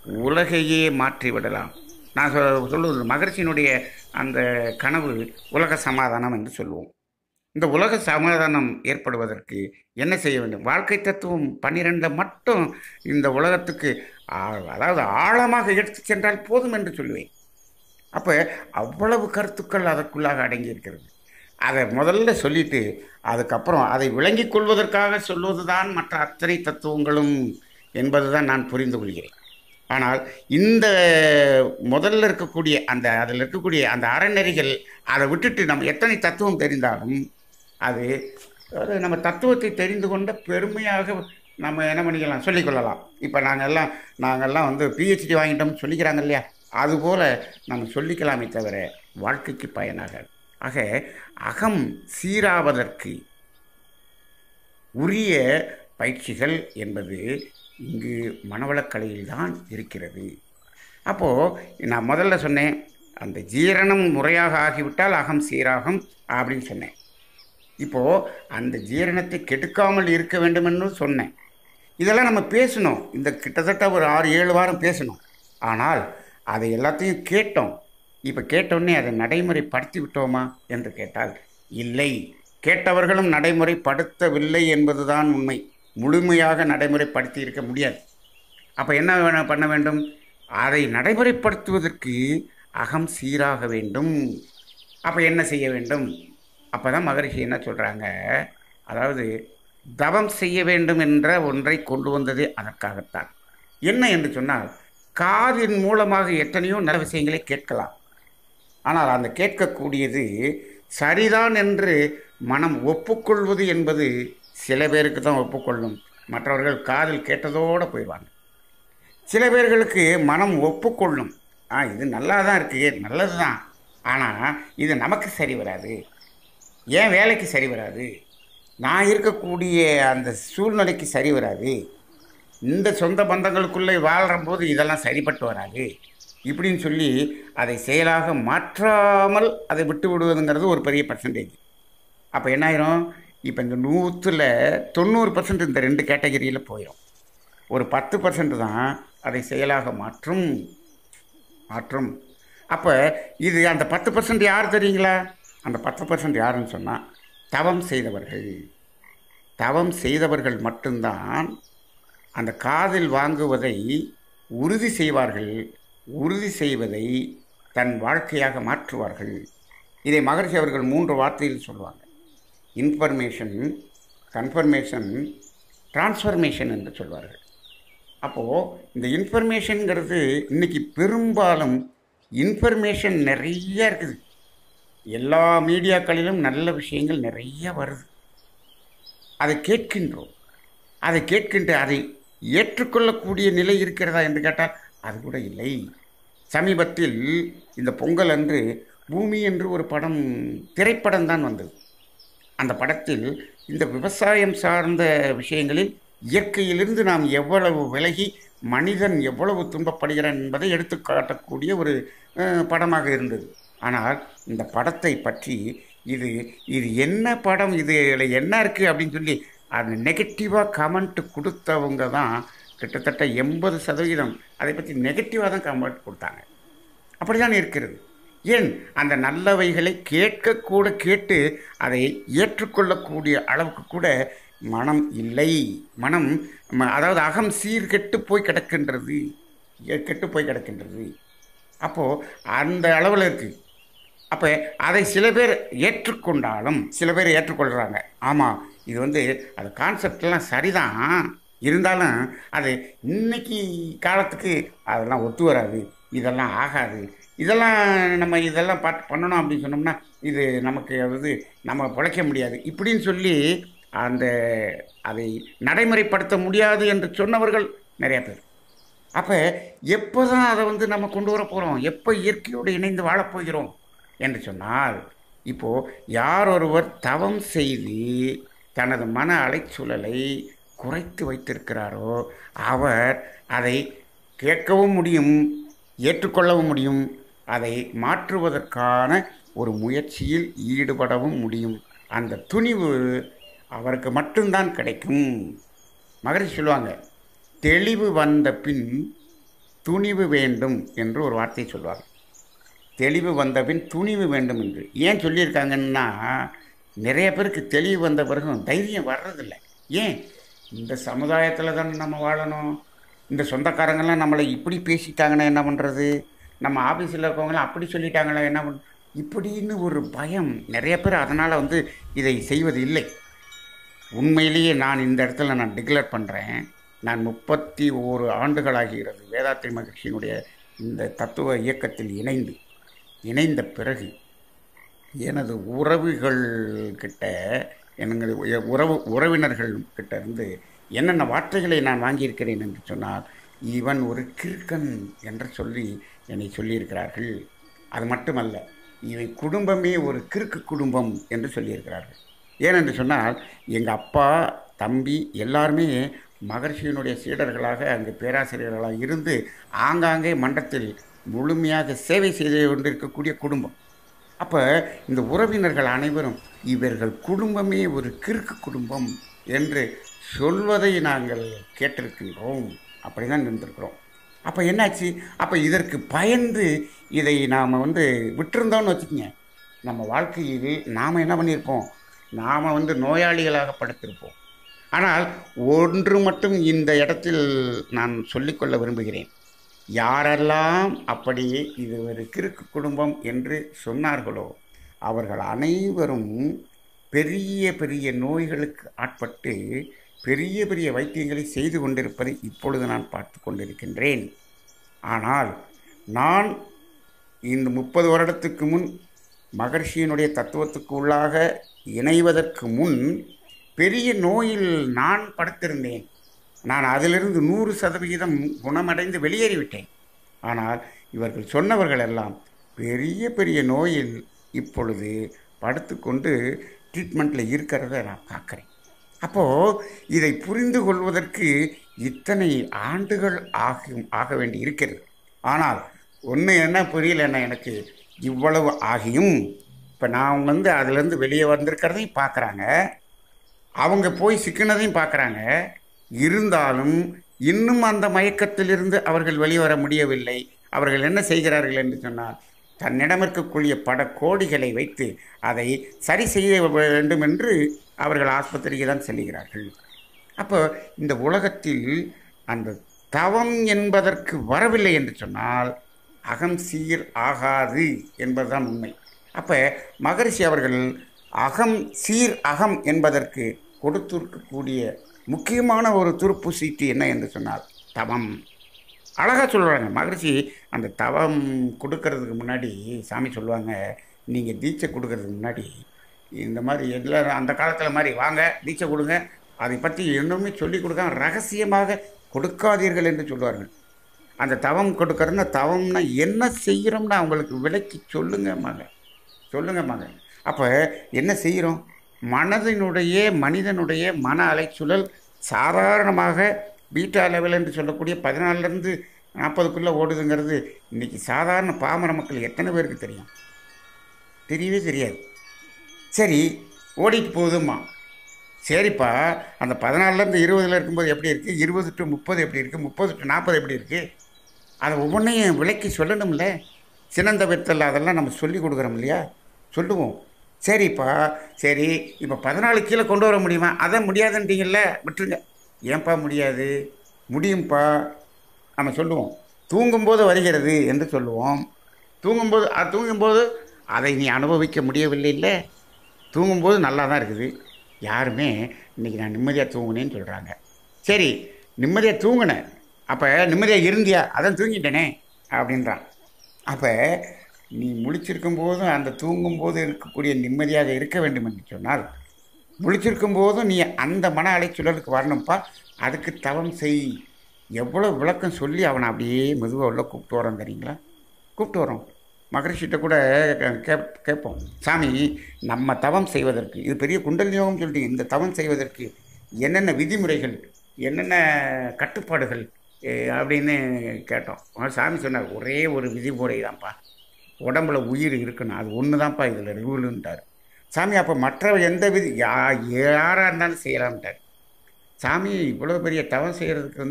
உலகையே மாற்றிவிடலாம். நான் சொ சொல்லுவது மகரிஷியினுடைய அந்த கனவு உலக சமாதானம் என்று சொல்லுவோம். இந்த உலக சமாதானம் ஏற்படுவதற்கு என்ன செய்ய வேண்டும்? வாழ்க்கை தத்துவம் பன்னிரெண்டை மட்டும் இந்த உலகத்துக்கு அதாவது ஆழமாக எடுத்து சென்றால் போதும் என்று சொல்லுவேன். அப்போ அவ்வளவு கருத்துக்கள் அதற்குள்ளாக அடங்கி இருக்கிறது. அதை முதல்ல சொல்லிட்டு அதுக்கப்புறம் அதை விளங்கி கொள்வதற்காக சொல்வது தான் மற்ற அத்தனை தத்துவங்களும் என்பது தான் நான் புரிந்து கொள்கிறேன். ஆனால் இந்த முதல்ல இருக்கக்கூடிய அந்த அதில் இருக்கக்கூடிய அந்த அறநெறிகள் அதை விட்டுட்டு நம்ம எத்தனை தத்துவம் தெரிந்தாலும் அது நம்ம தத்துவத்தை தெரிந்து கொண்ட பெருமையாக நம்ம என்ன பண்ணிக்கலாம், சொல்லிக்கொள்ளலாம். இப்போ நாங்கள் எல்லாம் நாங்கள்லாம் வந்து பிஹெச்டி வாங்கிட்டோம்னு சொல்லிக்கிறாங்க இல்லையா, அதுபோல் நம்ம சொல்லிக்கலாமே தவிர வாழ்க்கைக்கு பயனாக. ஆக அகம் சீராவதற்கு உரிய பயிற்சிகள் என்பது இங்கு மனவளக்கலையில்தான் இருக்கிறது. அப்போது நான் முதல்ல சொன்னேன், அந்த ஜீரணம் முறையாக ஆகிவிட்டால் அகம் சீராகும் அப்படின்னு சொன்னேன். இப்போது அந்த ஜீரணத்தை கெடுக்காமல் இருக்க வேண்டுமென்னு சொன்னேன். இதெல்லாம் நம்ம பேசணும். இந்த கிட்டத்தட்ட ஒரு ஆறு ஏழு வாரம் பேசணும். ஆனால் அதை எல்லாத்தையும் கேட்டோம். இப்போ கேட்டோடனே அதை நடைமுறைப்படுத்தி விட்டோமா என்று கேட்டால் இல்லை. கேட்டவர்களும் நடைமுறைப்படுத்தவில்லை என்பதுதான் உண்மை. முழுமையாக நடைமுறைப்படுத்தி இருக்க முடியாது. அப்போ என்ன பண்ண வேண்டும்? அதை நடைமுறைப்படுத்துவதற்கு அகம் சீராக வேண்டும். அப்போ என்ன செய்ய வேண்டும்? அப்போ தான் மகரிஷி என்ன சொல்கிறாங்க, அதாவது தவம் செய்ய வேண்டும் என்ற ஒன்றை கொண்டு வந்ததே அதற்காகத்தான். என்ன என்று சொன்னால், காதின் மூலமாக எத்தனையோ நல்ல விஷயங்களை கேட்கலாம். ஆனால் அந்த கேட்கக்கூடியது சரிதான் என்று மனம் ஒப்புக்கொள்வது என்பது சில பேருக்கு தான் ஒப்புக்கொள்ளும். மற்றவர்கள் காதில் கேட்டதோடு போயிடுவாங்க. சில பேர்களுக்கு மனம் ஒப்புக்கொள்ளும், ஆ இது நல்லா தான் இருக்குது, நல்லது தான், ஆனால் இது நமக்கு சரி வராது, ஏன் வேலைக்கு சரி வராது, நான் இருக்கக்கூடிய அந்த சூழ்நிலைக்கு சரி வராது, இந்த சொந்த பந்தங்களுக்குள்ளே வாழ்கிற போது இதெல்லாம் சரிப்பட்டு வராது இப்படின்னு சொல்லி அதை செயலாக மாற்றாமல் அதை விட்டு விடுவதுங்கிறது ஒரு பெரிய பர்சன்டேஜ். அப்போ என்ன ஆயிரும்? இப்போ இந்த நூற்றில் தொண்ணூறு பர்சன்ட் இந்த ரெண்டு கேட்டகரியில் போயிடும். ஒரு பத்து பர்சன்ட் தான் அதை செயலாக மாற்றும் மாற்றும் அப்போ இது அந்த பத்து பர்சன்ட் யார் தெரியுங்களா? அந்த பத்து பர்சன்ட் யாருன்னு சொன்னால் தவம் செய்தவர்கள். தவம் செய்தவர்கள் மட்டும்தான் அந்த காதில் வாங்குவதை உறுதி செய்வார்கள். உறுதி செய்வதை தன் வாழ்க்கையாக மாற்றுவார்கள். இதை மகரிஷி அவர்கள் மூன்று வார்த்தையில் சொல்லுவாங்க. இன்ஃபர்மேஷன், கன்ஃபர்மேஷன், டிரான்ஸ்ஃபர்மேஷன் என்று சொல்வார்கள். அப்போது இந்த இன்ஃபர்மேஷனுங்கிறது இன்றைக்கி பெரும்பாலும் இன்ஃபர்மேஷன் நிறைய இருக்குது. எல்லா மீடியாக்களிலும் நல்ல விஷயங்கள் நிறைய வருது. அதை கேட்கின்றோம். அதை கேட்கின்ற அதை ஏற்றுக்கொள்ளக்கூடிய நிலை இருக்கிறதா என்று கேட்டால் அது கூட இல்லை. சமீபத்தில் இந்த பொங்கல் அன்று பூமி என்று ஒரு படம், திரைப்படம் தான் வந்தது. அந்த படத்தில் இந்த விவசாயம் சார்ந்த விஷயங்களில் இயற்கையிலிருந்து நாம் எவ்வளவு விலகி மனிதன் எவ்வளவு துன்பப்படுகிறான் என்பதை எடுத்து காட்டக்கூடிய ஒரு படமாக இருந்தது. ஆனால் இந்த படத்தை பற்றி இது இது என்ன படம், இது என்ன இருக்குது அப்படின்னு சொல்லி அது நெகட்டிவாக கமெண்ட் கொடுத்தவங்க தான் கிட்டத்தட்ட எண்பது சதவீதம் அதை பற்றி நெகட்டிவாக தான் கமெண்ட் கொடுத்தாங்க. அப்படி தான் இருக்கிறது. ஏன்? அந்த நல்லவைகளை கேட்கக்கூட கேட்டு அதை ஏற்றுக்கொள்ளக்கூடிய அளவுக்கு கூட மனம் இல்லை. மனம் அதாவது அகம் சீர்கெட்டு போய் கிடக்கின்றது, கெட்டு போய் கிடக்கின்றது. அப்போது அந்த அளவில் இருக்குது. அப்போ அதை சில பேர் ஏற்றுக்கொண்டாலும் சில பேர் ஏற்றுக்கொள்கிறாங்க. ஆமாம், இது வந்து அது கான்செப்டெல்லாம் சரிதான், இருந்தாலும் அது இன்னைக்கு காலத்துக்கு அதெல்லாம் ஒத்து வராது, இதெல்லாம் ஆகாது, இதெல்லாம் நம்ம இதெல்லாம் பார்த்து பண்ணணும் அப்படின்னு சொன்னோம்னா இது நமக்கு அதாவது நம்ம பிழைக்க முடியாது இப்படின்னு சொல்லி அந்த அதை நடைமுறைப்படுத்த முடியாது என்று சொன்னவர்கள் நிறைய பேர். அப்போ எப்போ தான் அதை வந்து நம்ம கொண்டு வர போகிறோம், எப்போ இயற்கையோடு இணைந்து வாழப்போகிறோம் என்று சொன்னால், இப்போது யார் ஒருவர் தவம் செய்து தனது மன அலைச்சூழலை குறைத்து வைத்திருக்கிறாரோ அவர் அதை கேட்கவும் முடியும், ஏற்றுக்கொள்ளவும் முடியும், அதை மாற்றுவதற்கான ஒரு முயற்சியில் ஈடுபடவும் முடியும். அந்த துணிவு அவருக்கு மட்டும்தான் கிடைக்கும். மகரிஷி சொல்லுவாங்க, தெளிவு வந்த பின் துணிவு வேண்டும் என்று ஒரு வார்த்தை சொல்வார். தெளிவு வந்தபின் துணிவு வேண்டும் என்று ஏன் சொல்லியிருக்காங்கன்னா, நிறைய பேருக்கு தெளிவு வந்த பிறகும் தைரியம் வர்றதில்லை. ஏன்? இந்த சமுதாயத்தில் தானே நம்ம வாழணும். இந்த சொந்தக்காரங்கள்லாம் நம்மளை இப்படி பேசிட்டாங்கன்னா என்ன பண்ணுறது, நம்ம ஆஃபீஸில் இருக்கவங்களாம் அப்படி சொல்லிட்டாங்களா என்ன பண்ண, இப்படின்னு ஒரு பயம் நிறைய பேர். அதனால் வந்து இதை செய்வது இல்லை. உண்மையிலேயே நான் இந்த இடத்துல நான் டிக்ளேர் பண்ணுறேன், நான் முப்பத்தி ஓரு ஆண்டுகளாகிறது வேதாத்ரி மகரிஷியினுடைய இந்த தத்துவ இயக்கத்தில் இணைந்து இணைந்த பிறகு எனது உறவுகள்கிட்ட எனது உறவு உறவினர்கள் கிட்ட இருந்து என்னென்ன வார்த்தைகளை நான் வாங்கியிருக்கிறேன் என்று சொன்னால், இவன் ஒரு கிறுக்கன் என்று சொல்லி என்னை சொல்லியிருக்கிறார்கள். அது மட்டுமல்ல, இவை குடும்பமே ஒரு கிறுக்கு குடும்பம் என்று சொல்லியிருக்கிறார்கள். ஏனென்று சொன்னால், எங்கள் அப்பா தம்பி எல்லாருமே மகரிஷியினுடைய சீடர்களாக அங்கு பேராசிரியர்களாக இருந்து ஆங்காங்கே மன்றத்தில் முழுமையாக சேவை செய்து கொண்டிருக்கக்கூடிய குடும்பம். அப்போ இந்த உறவினர்கள் அனைவரும் இவர்கள் குடும்பமே ஒரு கிறுக்கு குடும்பம் என்று சொல்வதை நாங்கள் கேட்டிருக்கின்றோம். அப்படி தான் இருந்திருக்கிறோம். அப்போ என்னாச்சு? அப்போ இதற்கு பயந்து இதை நாம் வந்து விட்டுருந்தோம்னு வச்சுக்கோங்க, நம்ம வாழ்க்கையில் நாம் என்ன பண்ணியிருப்போம், நாம் வந்து நோயாளிகளாக படுத்திருப்போம். ஆனால் ஒன்று மட்டும் இந்த இடத்தில் நான் சொல்லிக்கொள்ள விரும்புகிறேன். யாரெல்லாம் அப்படியே இது ஒரு கிறுக்கு குடும்பம் என்று சொன்னார்களோ அவர்கள் அனைவரும் பெரிய பெரிய நோய்களுக்கு ஆட்பட்டு பெரிய பெரிய வைத்தியங்களை செய்து கொண்டிருப்பதை இப்பொழுது நான் பார்த்து கொண்டிருக்கின்றேன். ஆனால் நான் இந்த முப்பது வருடத்துக்கு முன் மகரிஷியினுடைய தத்துவத்துக்கு உள்ளாக இணைவதற்கு முன் பெரிய நோயில் நான் படுத்திருந்தேன். நான் அதிலிருந்து நூறு சதவிகிதம் குணமடைந்து வெளியேறிவிட்டேன். ஆனால் இவர்கள் சொன்னவர்கள் எல்லாம் பெரிய பெரிய நோயில் இப்பொழுது படுத்துக்கொண்டு ட்ரீட்மெண்ட்டில் இருக்கிறத நான் பார்க்குறேன். அப்போது இதை புரிந்து கொள்வதற்கு இத்தனை ஆண்டுகள் ஆகும் ஆக வேண்டி இருக்கிறது. ஆனால் ஒன்று என்ன புரியல, என்ன எனக்கு இவ்வளவு ஆகியும் இப்போ நான் வந்து அதிலேருந்து வெளியே வந்திருக்கிறதையும் பார்க்குறாங்க, அவங்க போய் சிக்கினதையும் பார்க்குறாங்க. இருந்தாலும் இன்னும் அந்த மயக்கத்திலிருந்து அவர்கள் வெளிவர முடியவில்லை. அவர்கள் என்ன செய்கிறார்கள் என்று சொன்னால், தன்னிடம் இருக்கக்கூடிய பட கோடிகளை வைத்து அதை சரி செய்ய வேண்டும் என்று அவர்கள் ஆஸ்பத்திரிக்கு தான் செல்கிறார்கள். அப்போ இந்த உலகத்தில் அந்த தவம் என்பதற்கு வரவில்லை என்று சொன்னால் அகம் சீர் ஆகாது என்பதுதான் உண்மை. அப்போ மகரிஷி அவர்கள் அகம் சீர் அகம் என்பதற்கு கொடுத்திருக்கக்கூடிய முக்கியமான ஒரு துருப்பு சீட்டு என்ன என்று சொன்னால் தவம். அழகாக சொல்கிறாங்க மகரிஷி. அந்த தவம் கொடுக்கறதுக்கு முன்னாடி சாமி சொல்லுவாங்க, நீங்கள் தீட்சை கொடுக்கறதுக்கு முன்னாடி இந்த மாதிரி எல்லோரும் அந்த காலத்தில் மாதிரி வாங்க தீட்சை கொடுங்க, அதை பற்றி இன்னுமே சொல்லிக் கொடுக்க ரகசியமாக கொடுக்காதீர்கள் என்று சொல்லுவார்கள். அந்த தவம் கொடுக்கறதுனா தவம்னா என்ன செய்கிறோம்னா அவங்களுக்கு விளக்கி சொல்லுங்க மகன், சொல்லுங்க மகன். அப்போ என்ன செய்கிறோம்? மனதினுடைய மனிதனுடைய மன அலைச்சூழல் சாதாரணமாக பீட்டா லெவல் என்று சொல்லக்கூடிய பதினாலிருந்து நாற்பதுக்குள்ளே ஓடுதுங்கிறது இன்றைக்கி சாதாரண பாமர மக்கள் எத்தனை பேருக்கு தெரியும்? தெரியவே தெரியாது. சரி, ஓடிட்டு போகுதும்மா. சரிப்பா, அந்த பதினாலிருந்து இருபதில் இருக்கும்போது எப்படி இருக்குது, இருபது டு முப்பது எப்படி இருக்குது, முப்பது டு நாற்பது எப்படி இருக்குது, அதை ஒவ்வொன்றையும் விளக்கி சொல்லணும்ல. சினந்த வித்தல் அதெல்லாம் நம்ம சொல்லி கொடுக்குறோம் இல்லையா, சொல்லுவோம். சரிப்பா, சரி, இப்போ பதினாலு கீழே கொண்டு வர முடியுமா? அதை முடியாதுன்றீங்கல்ல, விட்டுருங்க. ஏன்பா முடியாது? முடியும்ப்பா நம்ம சொல்லுவோம். தூங்கும்போது வருகிறது என்று சொல்லுவோம். தூங்கும்போது அது தூங்கும்போது அதை நீ அனுபவிக்க முடியவில்லை இல்லை, தூங்கும்போது நல்லா தான் இருக்குது. யாருமே இன்றைக்கி நான் நிம்மதியாக தூங்குனேன்னு சொல்கிறாங்க. சரி, நிம்மதியாக தூங்குனேன், அப்போ நிம்மதியாக இருந்தியா? அதான் தூங்கிட்டேனே அப்படின்றான். அப்போ நீ முழிச்சிருக்கும்போதும் அந்த தூங்கும்போது இருக்கக்கூடிய நிம்மதியாக இருக்க வேண்டும் என்று சொன்னால், முழிச்சிருக்கும் போதும் நீ அந்த மன அலைச்சூழலுக்கு வரணும்ப்பா. அதுக்கு தவம் செய். எவ்வளோ விளக்கம் சொல்லி அவனை அப்படியே மெதுவாக உள்ள கூப்பிட்டு வரோம் தெரியுங்களா? கூப்பிட்டு வரோம். மகரிஷிட்ட கூட கே கேட்போம் சாமி, நம்ம தவம் செய்வதற்கு, இது பெரிய குண்டல் யோகம் சொல்லிட்டீங்க, இந்த தவம் செய்வதற்கு என்னென்ன விதிமுறைகள், என்னென்ன கட்டுப்பாடுகள் அப்படின்னு கேட்டோம். சாமி சொன்னார், ஒரே ஒரு விதிமுறை தான்ப்பா, உடம்புல உயிர் இருக்கணும், அது ஒன்று தான்ப்பா இதில் ரூலுன்ட்டார் சாமி. அப்போ மற்ற எந்த விதி யா யாராக இருந்தாலும் செய்யலாம்ட்டார் சாமி. இவ்வளோ பெரிய தவம் செய்கிறதுக்கு வந்து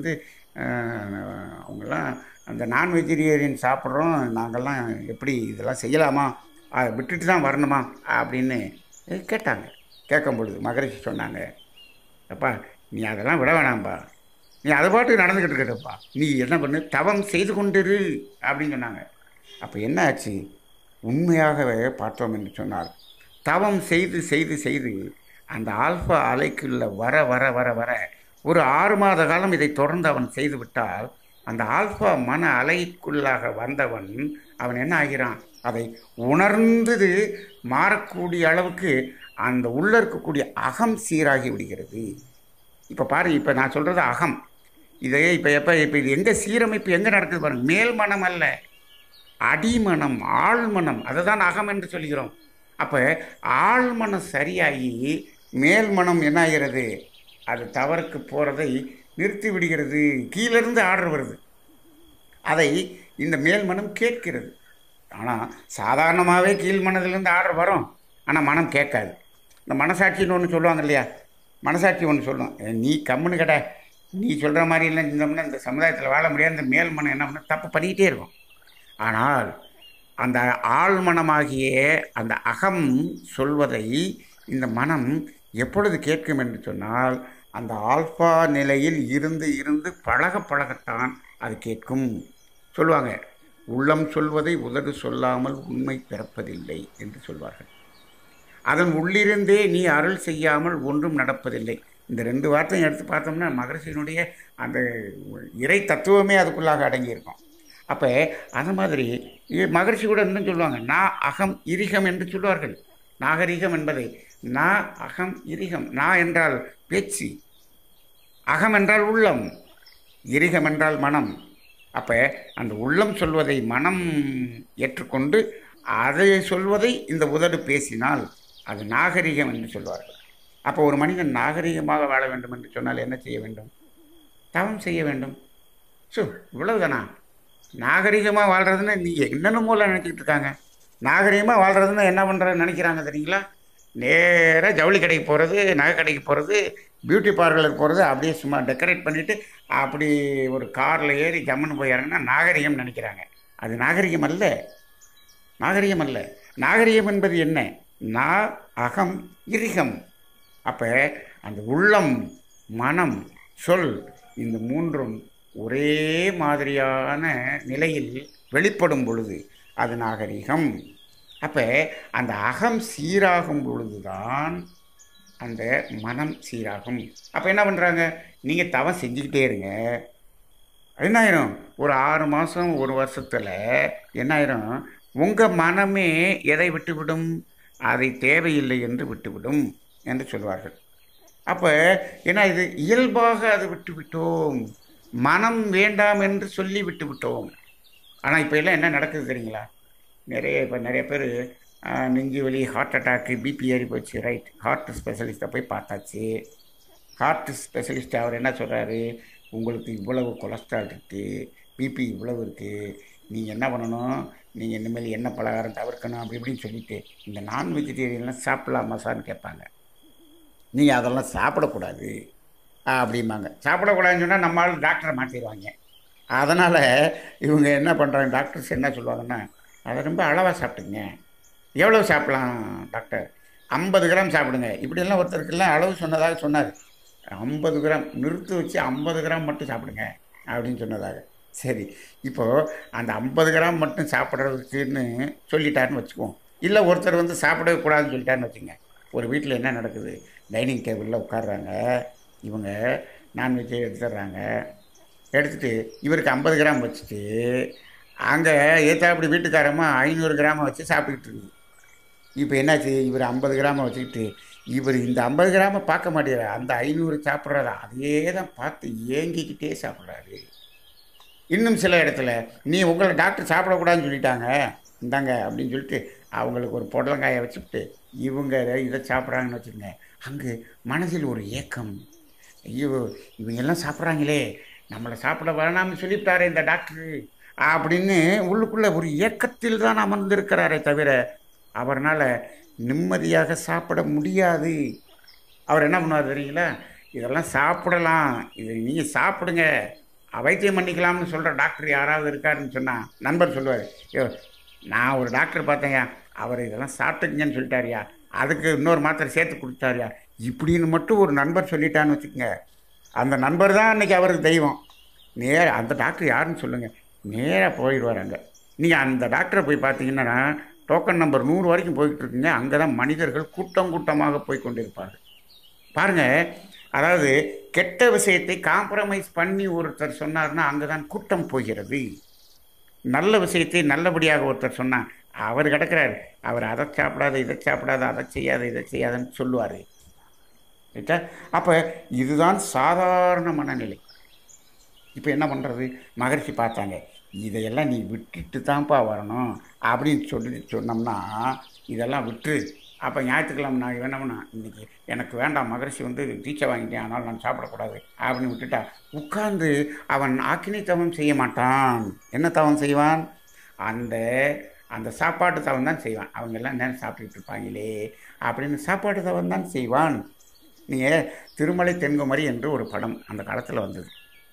அவங்கெல்லாம் அந்த நான் வெஜிடேரியன் சாப்பிட்றோம், நாங்கள்லாம் எப்படி இதெல்லாம் செய்யலாமா, அதை விட்டுட்டு தான் வரணுமா அப்படின்னு கேட்டாங்க. கேட்கும் பொழுது மகரிஷி சொன்னாங்க, அப்பா நீ அதெல்லாம் விட வேணாம்ப்பா, நீ அதை பாட்டுக்கு நடந்துக்கிட்டு இருக்கட்டப்பா, நீ என்ன பண்ணு, தவம் செய்து கொண்டிரு அப்படின்னு சொன்னாங்க. அப்போ என்ன ஆச்சு, உண்மையாகவே பார்த்தோம் என்று சொன்னால் தவம் செய்து செய்து செய்து அந்த ஆல்ஃபா அலைக்குள்ள வர வர வர வர ஒரு ஆறு மாத காலம் இதை தொடர்ந்து அவன் செய்து விட்டால் அந்த ஆல்ஃபா மன அலைக்குள்ளாக வந்தவன் அவன் என்ன ஆகிறான், அதை உணர்ந்து மாறக்கூடிய அளவுக்கு அந்த உள்ள இருக்கக்கூடிய அகம் சீராகி விடுகிறது. இப்போ பாரு, இப்போ நான் சொல்கிறது அகம். இதே இப்போ எப்போ இப்போ இது எங்கே சீரமைப்பு எங்கே நடக்குது பாருங்க. மேல் மனம் அல்ல, அடிமனம், ஆழ்மனம், அதை தான் அகம் என்று சொல்கிறோம். அப்போ ஆழ்மனம் சரியாகி மேல் மனம் என்ன ஆகிறது, அது தவறுக்கு போகிறதை நிறுத்தி விடுகிறது. கீழிருந்து ஆர்டர் வருது, அதை இந்த மேல் மனம் கேட்கிறது. ஆனால் சாதாரணமாகவே கீழ் மனதிலேருந்து ஆர்டர் வரும், ஆனால் மனம் கேட்காது. இந்த மனசாட்சின்னு ஒன்று சொல்லுவாங்க இல்லையா, மனசாட்சி ஒன்று சொல்லும், நீ கம்முன்னு கடை, நீ சொல்கிற மாதிரி இல்லை இருந்தோம்னா இந்த சமுதாயத்தில் வாழ முடியாது. இந்த மேல் மனம் என்ன பண்ண தப்பு பண்ணிக்கிட்டே இருக்கும். ஆனால் அந்த ஆழ்மனமாகிய அந்த அகம் சொல்வதை இந்த மனம் எப்பொழுது கேட்கும் என்று சொன்னால் அந்த ஆல்ஃபா நிலையில் இருந்து இருந்து பழக பழகத்தான் அது கேட்கும். சொல்லுவாங்க, உள்ளம் சொல்வதை உதடு சொல்லாமல் உண்மை பிறப்பதில்லை என்று சொல்வார்கள். அதன் உள்ளிருந்தே நீ அருள் செய்யாமல் ஒன்றும் நடப்பதில்லை. இந்த ரெண்டு வார்த்தையும் எடுத்து பார்த்தோம்னா மகரிஷியினுடைய அந்த இறை தத்துவமே அதுக்குள்ளாக அடங்கியிருக்கும். அப்போ அந்த மாதிரி மகரிஷி கூட இன்னும் சொல்லுவாங்க, நான் அகம் இரிகம் என்று சொல்வார்கள். நாகரிகம் என்பதை நா அகம் இரிகம். நா என்றால் பேச்சு, அகம் என்றால் உள்ளம், இரிகம் என்றால் மனம். அப்போ அந்த உள்ளம் சொல்வதை மனம் ஏற்றுக்கொண்டு அதை சொல்வதை இந்த உதடு பேசினால் அது நாகரிகம் என்று சொல்வார்கள். அப்போ ஒரு மனிதன் நாகரிகமாக வாழ வேண்டும் என்று சொன்னால் என்ன செய்ய வேண்டும், தவம் செய்ய வேண்டும். ஸோ இவ்வளவுதானா? நாகரிகமாக வாழ்கிறதுன்னு நீங்கள் என்னென்ன மூலம் நினச்சிக்கிட்டு இருக்காங்க. நாகரிகமாக வாழ்கிறதுன்னு என்ன பண்ணுறதுன்னு நினைக்கிறாங்க தெரியுங்களா? நேராக ஜவுளி கடைக்கு போகிறது, நகை கடைக்கு போகிறது, பியூட்டி பார்லருக்கு போகிறது, அப்படியே சும்மா டெக்கரேட் பண்ணிவிட்டு அப்படி ஒரு காரில் ஏறி ஜம்முன்னு போய் இறங்கினா நாகரிகம் நினைக்கிறாங்க. அது நாகரிகம் அல்ல, நாகரிகம் அல்ல. நாகரிகம் என்பது என்ன, நா அகம் இரிகம். அப்போ அந்த உள்ளம் மனம் சொல் இந்த மூன்றும் ஒரே மாதிரியான நிலையில் வெளிப்படும் பொழுது அது நாகரிகம். அப்போ அந்த அகம் சீராகும் பொழுதுதான் அந்த மனம் சீராகும். அப்போ என்ன பண்ணுறாங்க, நீங்கள் தவம் செஞ்சுக்கிட்டே இருங்க. என்ன ஆயிரும், ஒரு ஆறு மாதம் ஒரு வருஷத்தில் என்ன ஆயிரும், உங்கள் மனமே எதை விட்டுவிடும், அதை தேவையில்லை என்று விட்டுவிடும் என்று சொல்வார்கள். அப்போ என்ன, இது இயல்பாக அது விட்டுவிட்டோம், மனம் வேண்டாம் என்று சொல்லி விட்டு விட்டோம். ஆனால் இப்போ எல்லாம் என்ன நடக்குது தெரியுங்களா, நிறைய இப்போ நிறைய பேர் நெஞ்சு வலி, ஹார்ட் அட்டாக்கு, பிபி ஏறி போச்சு. ரைட், ஹார்ட் ஸ்பெஷலிஸ்ட்டை போய் பார்த்தாச்சு. ஹார்ட் ஸ்பெஷலிஸ்ட் அவர் என்ன சொல்கிறாரு, உங்களுக்கு இவ்வளவு கொலஸ்ட்ரால் இருக்குது, பிபி இவ்வளவு இருக்குது, நீங்கள் என்ன பண்ணணும், நீங்கள் இனிமேல் எண்ணெய் பலகாரம் தவிர்க்கணும் அப்படி இப்படின்னு சொல்லிவிட்டு இந்த நான் வெஜிடேரியன்லாம் சாப்பிட்லாமாசான்னு கேட்பாங்க. நீங்கள் அதெல்லாம் சாப்பிடக்கூடாது அப்படிம்பாங்க. சாப்பிடக்கூடாதுன்னு சொன்னால் நம்மளால் டாக்டரை மாற்றிடுவாங்க. அதனால் இவங்க என்ன பண்ணுறாங்க, டாக்டர்ஸ் என்ன சொல்லுவாங்கன்னா, அதை ரொம்ப அளவாக சாப்பிட்டுங்க. எவ்வளோ சாப்பிட்லாம் டாக்டர், ஐம்பது கிராம் சாப்பிடுங்க. இப்படியெல்லாம் ஒருத்தருக்கெல்லாம் அளவு சொன்னதாக சொன்னார். ஐம்பது கிராம் நிறுத்து வச்சு ஐம்பது கிராம் மட்டும் சாப்பிடுங்க அப்படின்னு சொன்னதாக. சரி, இப்போது அந்த ஐம்பது கிராம் மட்டும் சாப்பிட்றதுக்குன்னு சொல்லிட்டாருன்னு வச்சுக்குவோம். இல்லை ஒருத்தர் வந்து சாப்பிடவே கூடாதுன்னு சொல்லிட்டாருன்னு வச்சுங்க. ஒரு வீட்டில் என்ன நடக்குது, டைனிங் டேபிளில் உட்காடுறாங்க, இவங்க நான்வெஜ்ஜை எடுத்துடுறாங்க. எடுத்துகிட்டு இவருக்கு ஐம்பது கிராம் வச்சுட்டு அங்கே ஏற்றா அப்படி வீட்டுக்காரமாக ஐநூறு கிராமை வச்சு சாப்பிட்டுக்கிட்டு இருக்குது. இப்போ என்னாச்சு, இவர் ஐம்பது கிராமை வச்சுக்கிட்டு இவர் இந்த ஐம்பது கிராமை பார்க்க மாட்டேங்கிறார், அந்த ஐநூறு சாப்பிட்றதா அதே தான் பார்த்து ஏங்கிக்கிட்டே சாப்பிட்றாரு. இன்னும் சில இடத்துல நீ உங்களை டாக்டர் சாப்பிடக்கூடாதுன்னு சொல்லிட்டாங்க இந்தாங்க அப்படின்னு சொல்லிட்டு அவங்களுக்கு ஒரு புடலங்காயை வச்சுக்கிட்டு இவங்க இதை சாப்பிட்றாங்கன்னு வச்சுக்கோங்க. அங்கு மனதில் ஒரு ஏக்கம், ஐயோ இவங்கெல்லாம் சாப்பிட்றாங்களே, நம்மளை சாப்பிட வேணாம்னு சொல்லிவிட்டாரே இந்த டாக்டரு அப்படின்னு உள்ளுக்குள்ளே ஒரு ஏக்கத்தில் தான் அமர்ந்திருக்கிறாரே தவிர அவர்னால் நிம்மதியாக சாப்பிட முடியாது. அவர் என்ன பண்ணுவார் தெரியுங்களா, இதெல்லாம் சாப்பிடலாம், இதை நீங்கள் சாப்பிடுங்க, வைத்தியம் பண்ணிக்கலாம்னு சொல்கிற டாக்டர் யாராவது இருக்காருன்னு சொன்னால் நண்பர் சொல்லுவார், ஐயோ நான் ஒரு டாக்டர் பார்த்தேன்யா, அவர் இதெல்லாம் சாப்பிட்டுக்குங்கன்னு சொல்லிட்டாரியா, அதுக்கு இன்னொரு மாத்திரை சேர்த்து கொடுத்தாரியா, இப்படின்னு மட்டும் ஒரு நண்பர் சொல்லிட்டான்னு வச்சுக்கோங்க, அந்த நண்பர் தான் அன்றைக்கி அவருக்கு தெய்வம். நேர அந்த டாக்டர் யாருன்னு சொல்லுங்கள், நேராக போயிடுவார். அங்கே நீங்கள் அந்த டாக்டரை போய் பார்த்தீங்கன்னா டோக்கன் நம்பர் நூறு வரைக்கும் போய்கிட்டு இருக்குங்க. அங்கே தான் மனிதர்கள் கூட்டம் கூட்டமாக போய் கொண்டிருப்பார்கள். பாருங்கள், அதாவது கெட்ட விஷயத்தை காம்ப்ரமைஸ் பண்ணி ஒருத்தர் சொன்னார்னா அங்கே தான் கூட்டம் போகிறது. நல்ல விஷயத்தை நல்லபடியாக ஒருத்தர் சொன்னார், அவர் கிடக்கிறார், அவர் அதை சாப்பிடாத இதை சாப்பிடாத அதை செய்யாத இதை செய்யாதுன்னு சொல்லுவார். ரைட்டா? அப்போ இதுதான் சாதாரண மனநிலை. இப்போ என்ன பண்ணுறது? மகரிஷி பார்த்தாங்க, இதையெல்லாம் நீ விட்டுட்டு தான்ப்பா வரணும் அப்படின்னு சொல்லி சொன்னோம்னா இதெல்லாம் விட்டு, அப்போ ஞாயிற்றுக்கிழமை நான் வேணாம்னா இன்றைக்கி எனக்கு வேண்டாம், மகரிஷி வந்து தீட்சை வாங்கிட்டேன் ஆனால் நான் சாப்பிடக்கூடாது அப்படின்னு விட்டுட்டா உட்கார்ந்து அவன் ஆக்கினை தவம் செய்ய மாட்டான். என்ன தவம் செய்வான்? அந்த அந்த சாப்பாட்டு தவம் தான் செய்வான். அவங்க எல்லாம் நேரம் சாப்பிட்டுட்டு இருப்பாங்களே அப்படின்னு சாப்பாட்டு தவம் தான் செய்வான். நீங்கள் திருமலை தென்குமரி என்று ஒரு படம் அந்த காலத்தில் வந்தது.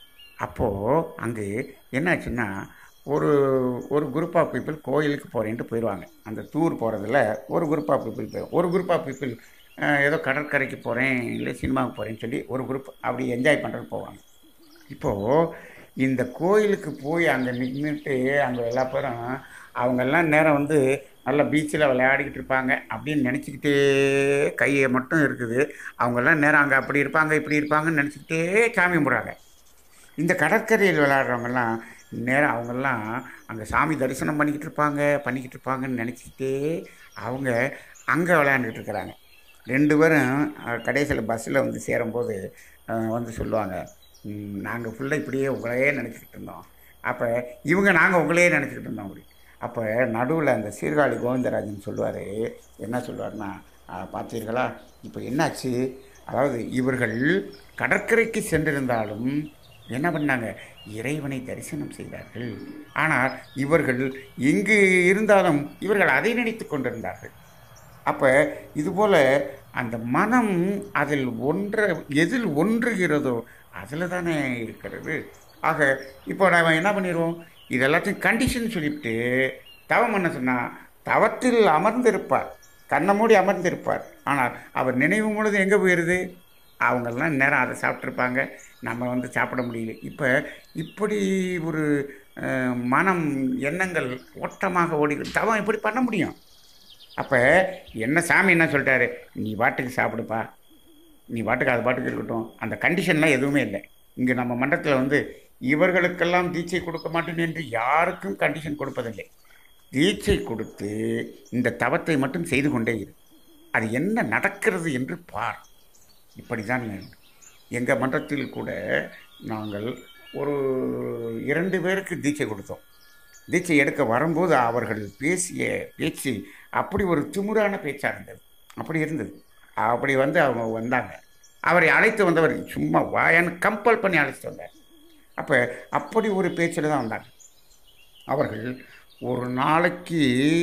அப்போது அங்கே என்னாச்சுன்னா ஒரு ஒரு குரூப் ஆஃப் பீப்புள் கோயிலுக்கு போகிறேன்ட்டு போயிடுவாங்க. அந்த டூர் போகிறதுல ஒரு குரூப் ஆஃப் பீப்புள் போய் ஒரு குரூப் ஆஃப் பீப்புள் ஏதோ கடற்கரைக்கு போகிறேன் இல்லை சினிமாவுக்கு போகிறேன்னு சொல்லி ஒரு குரூப் அப்படி என்ஜாய் பண்ணுறது போவாங்க. இப்போது இந்த கோயிலுக்கு போய் அங்கே நின்றுட்டு அங்கே எல்லா பேரும் அவங்கெல்லாம் நேரம் வந்து நல்லா பீச்சில் விளையாடிக்கிட்டு இருப்பாங்க அப்படின்னு நினச்சிக்கிட்டே, கையை மட்டும் இருக்குது, அவங்கெல்லாம் நேரம் அங்கே அப்படி இருப்பாங்க இப்படி இருப்பாங்கன்னு நினச்சிக்கிட்டே சாமி கும்பிட்றாங்க. இந்த கடற்கரையில் விளையாடுறவங்கெல்லாம் நேரம் அவங்கெல்லாம் அங்கே சாமி தரிசனம் பண்ணிக்கிட்டு இருப்பாங்க பண்ணிக்கிட்டு இருப்பாங்கன்னு நினச்சிக்கிட்டே அவங்க அங்கே விளையாண்டுக்கிட்டு இருக்கிறாங்க. ரெண்டு பேரும் கடைசியில் பஸ்ஸில் வந்து சேரும்போது வந்து சொல்லுவாங்க, நாங்கள் ஃபுல்லாக இப்படியே உங்களையே நினச்சிக்கிட்டு இருந்தோம், அப்போ இவங்க நாங்கள் உங்களையே நினச்சிக்கிட்டு இருந்தோம் அப்படி. அப்போ நடுவில் அந்த சீர்காழி கோவிந்தராஜன் சொல்லுவார், என்ன சொல்லுவார்னா, பார்த்தீர்களா இப்போ என்னாச்சு, அதாவது இவர்கள் கடற்கரைக்கு சென்றிருந்தாலும் என்ன பண்ணாங்க, இறைவனை தரிசனம் செய்தார்கள். ஆனால் இவர்கள் எங்கு இருந்தாலும் இவர்கள் அதை நினைத்து கொண்டிருந்தார்கள். அப்போ இதுபோல் அந்த மனம் அதில் ஒன்ற எதில் ஒன்றுகிறதோ அதில் தானே இருக்கிறது. ஆக இப்போ நாம் என்ன பண்ணிடுவோம், இதெல்லாத்தையும் கண்டிஷன் சொல்லிவிட்டு தவம் பண்ண சொன்னால் தவத்தில் அமர்ந்திருப்பார், கண்ணை மூடி அமர்ந்திருப்பார். ஆனால் அவர் நினைவு பொழுது எங்கே போயிடுது, அவங்கெல்லாம் நேரம் அதை சாப்பிட்ருப்பாங்க, நம்ம வந்து சாப்பிட முடியல. இப்போ இப்படி ஒரு மனம் எண்ணங்கள் ஓட்டமாக ஓடி தவம் இப்படி பண்ண முடியும். அப்போ என்ன சாமி என்ன சொல்லிட்டாரு, நீ பாட்டுக்கு சாப்பிடுப்பா, நீ பாட்டுக்கு அது பாட்டுக்கு இருக்கட்டும், அந்த கண்டிஷன்லாம் எதுவுமே இல்லை. இங்கே நம்ம மன்றத்தில் வந்து இவர்களுக்கெல்லாம் தீட்சை கொடுக்க மாட்டேன் என்று யாருக்கும் கண்டிஷன் கொடுப்பதில்லை. தீட்சை கொடுத்து இந்த தவத்தை மட்டும் செய்து கொண்டே இரு, அது என்ன நடக்கிறது என்று பார். இப்படி தான் எங்கள் மன்றத்தில் கூட நாங்கள் ஒரு இரண்டு பேருக்கு தீட்சை கொடுத்தோம். தீட்சை எடுக்க வரும்போது அவர்கள் பேசிய பேச்சு அப்படி ஒரு திமிரான பேச்சாக இருந்தது. அப்படி இருந்தது. அப்படி வந்து அவங்க வந்தாங்க, அவரை அழைத்து வந்தவர் சும்மா வாயான்னு கம்பல் பண்ணி அழைச்சிட்டு வந்தார். அப்போ அப்படி ஒரு பேச்சில் தான் வந்தாங்க. அவர்கள் ஒரு நாளைக்கு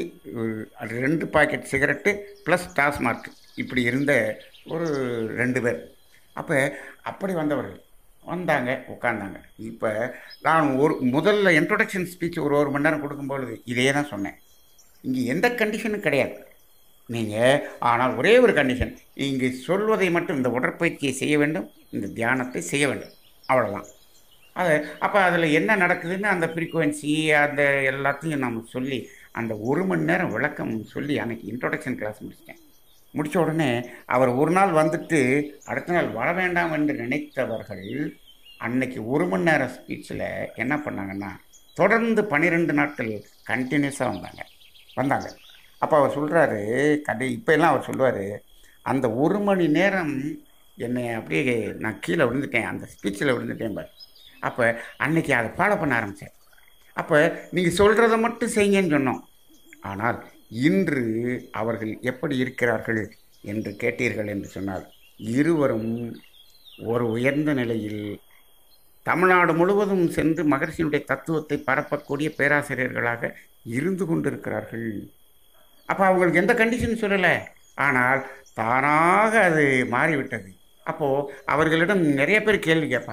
ரெண்டு பாக்கெட் சிகரெட்டு ப்ளஸ் டாஸ்மார்க் இப்படி இருந்த ஒரு ரெண்டு பேர். அப்போ அப்படி வந்தவர்கள் வந்தாங்க, உட்காந்தாங்க. இப்போ நான் ஒரு முதல்ல இன்ட்ரொடக்ஷன் ஸ்பீச் ஒரு ஒரு மணி நேரம் கொடுக்கும்பொழுது இதே தான் சொன்னேன், இங்கே எந்த கண்டிஷனும் கிடையாது நீங்கள், ஆனால் ஒரே ஒரு கண்டிஷன், இங்கே சொல்வதை மட்டும் இந்த உடற்பயிற்சியை செய்ய வேண்டும், இந்த தியானத்தை செய்ய வேண்டும், அவ்வளோதான். அது அப்போ அதில் என்ன நடக்குதுன்னு அந்த ஃப்ரீக்குவென்சி அந்த எல்லாத்தையும் நம்ம சொல்லி அந்த ஒரு மணி நேரம் விளக்கம் சொல்லி அன்றைக்கி இன்ட்ரொடக்ஷன் கிளாஸ் முடிச்சிட்டேன். முடித்த உடனே அவர் ஒரு நாள் வந்துட்டு அடுத்த நாள் வர வேண்டாம் என்று நினைத்தவர்கள் அன்னைக்கு ஒரு மணி நேரம் ஸ்பீச்சில் என்ன பண்ணாங்கன்னா தொடர்ந்து பன்னிரெண்டு நாட்கள் கண்டினியூஸாக வந்தாங்க வந்தாங்க அப்போ அவர் சொல்கிறாரு, கடை இப்போ எல்லாம் அவர் சொல்லுவார், அந்த ஒரு மணி நேரம் என்னை அப்படியே நான் கீழே விழுந்துட்டேன், அந்த ஸ்பீச்சில் விழுந்துட்டேன் பார். அப்போ அன்னைக்கு அதை ஃபாலோ பண்ண ஆரம்பித்தேன். அப்போ நீங்கள் சொல்கிறத மட்டும் செய்யுங்கன்னு சொன்னோம். ஆனால் இன்று அவர்கள் எப்படி இருக்கிறார்கள் என்று கேட்டீர்கள் என்று சொன்னால் இருவரும் ஒரு உயர்ந்த நிலையில் தமிழ்நாடு முழுவதும் சென்று மகரிஷியினுடைய தத்துவத்தை பரப்பக்கூடிய பேராசிரியர்களாக இருந்து கொண்டிருக்கிறார்கள். அப்போ அவங்களுக்கு எந்த கண்டிஷன் சொல்லலை, ஆனால் தானாக அது மாறிவிட்டது. அப்போது அவர்களிடம் நிறைய பேர் கேள்வி கேட்பாங்க,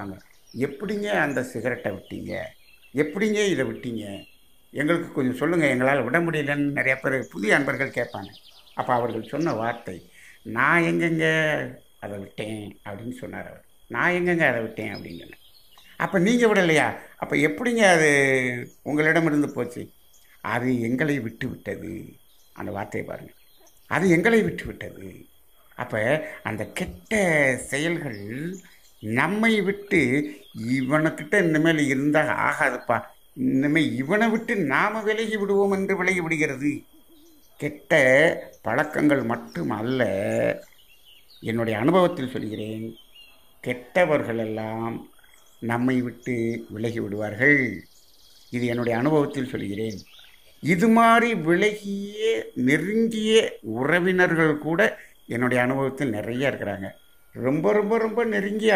எப்படிங்க அந்த சிகரெட்டை விட்டீங்க, எப்படிங்க இதை விட்டீங்க, எங்களுக்கு கொஞ்சம் சொல்லுங்கள், எங்களால் விட முடியலன்னு நிறைய பேர் புதிய அன்பர்கள் கேட்பாங்க. அப்போ அவர்கள் சொன்ன வார்த்தை, நான் எங்கெங்க அதை விட்டேன் அப்படின்னு சொன்னார் அவர். நான் எங்கெங்க அதை விட்டேன் அப்படின்னு சொன்னேன். அப்போ நீங்கள் விடலையா, அப்போ எப்படிங்க அது உங்களிடமிருந்து போச்சு? அது எங்களை விட்டு விட்டது. அந்த வார்த்தையை பாருங்கள், அது எங்களை விட்டு விட்டது. அப்போ அந்த கெட்ட செயல்கள் நம்மை விட்டு, இவனுக்கிட்ட இனிமேல் இருந்தால் ஆகாதுப்பா, இனிமேல் இவனை விட்டு நாம் விலகி விடுவோம் என்று விலகி விடுகிறது. கெட்ட பழக்கங்கள் மட்டும் அல்ல, என்னுடைய அனுபவத்தில் சொல்கிறேன், கெட்டவர்களெல்லாம் நம்மை விட்டு விலகி விடுவார்கள். இது என்னுடைய அனுபவத்தில் சொல்கிறேன். இது மாதிரி விலகிய நெருங்கிய உறவினர்கள் கூட என்னுடைய அனுபவத்தில் நிறைய இருக்கிறாங்க. ரொம்ப ரொம்ப ரொம்ப நெருங்கிய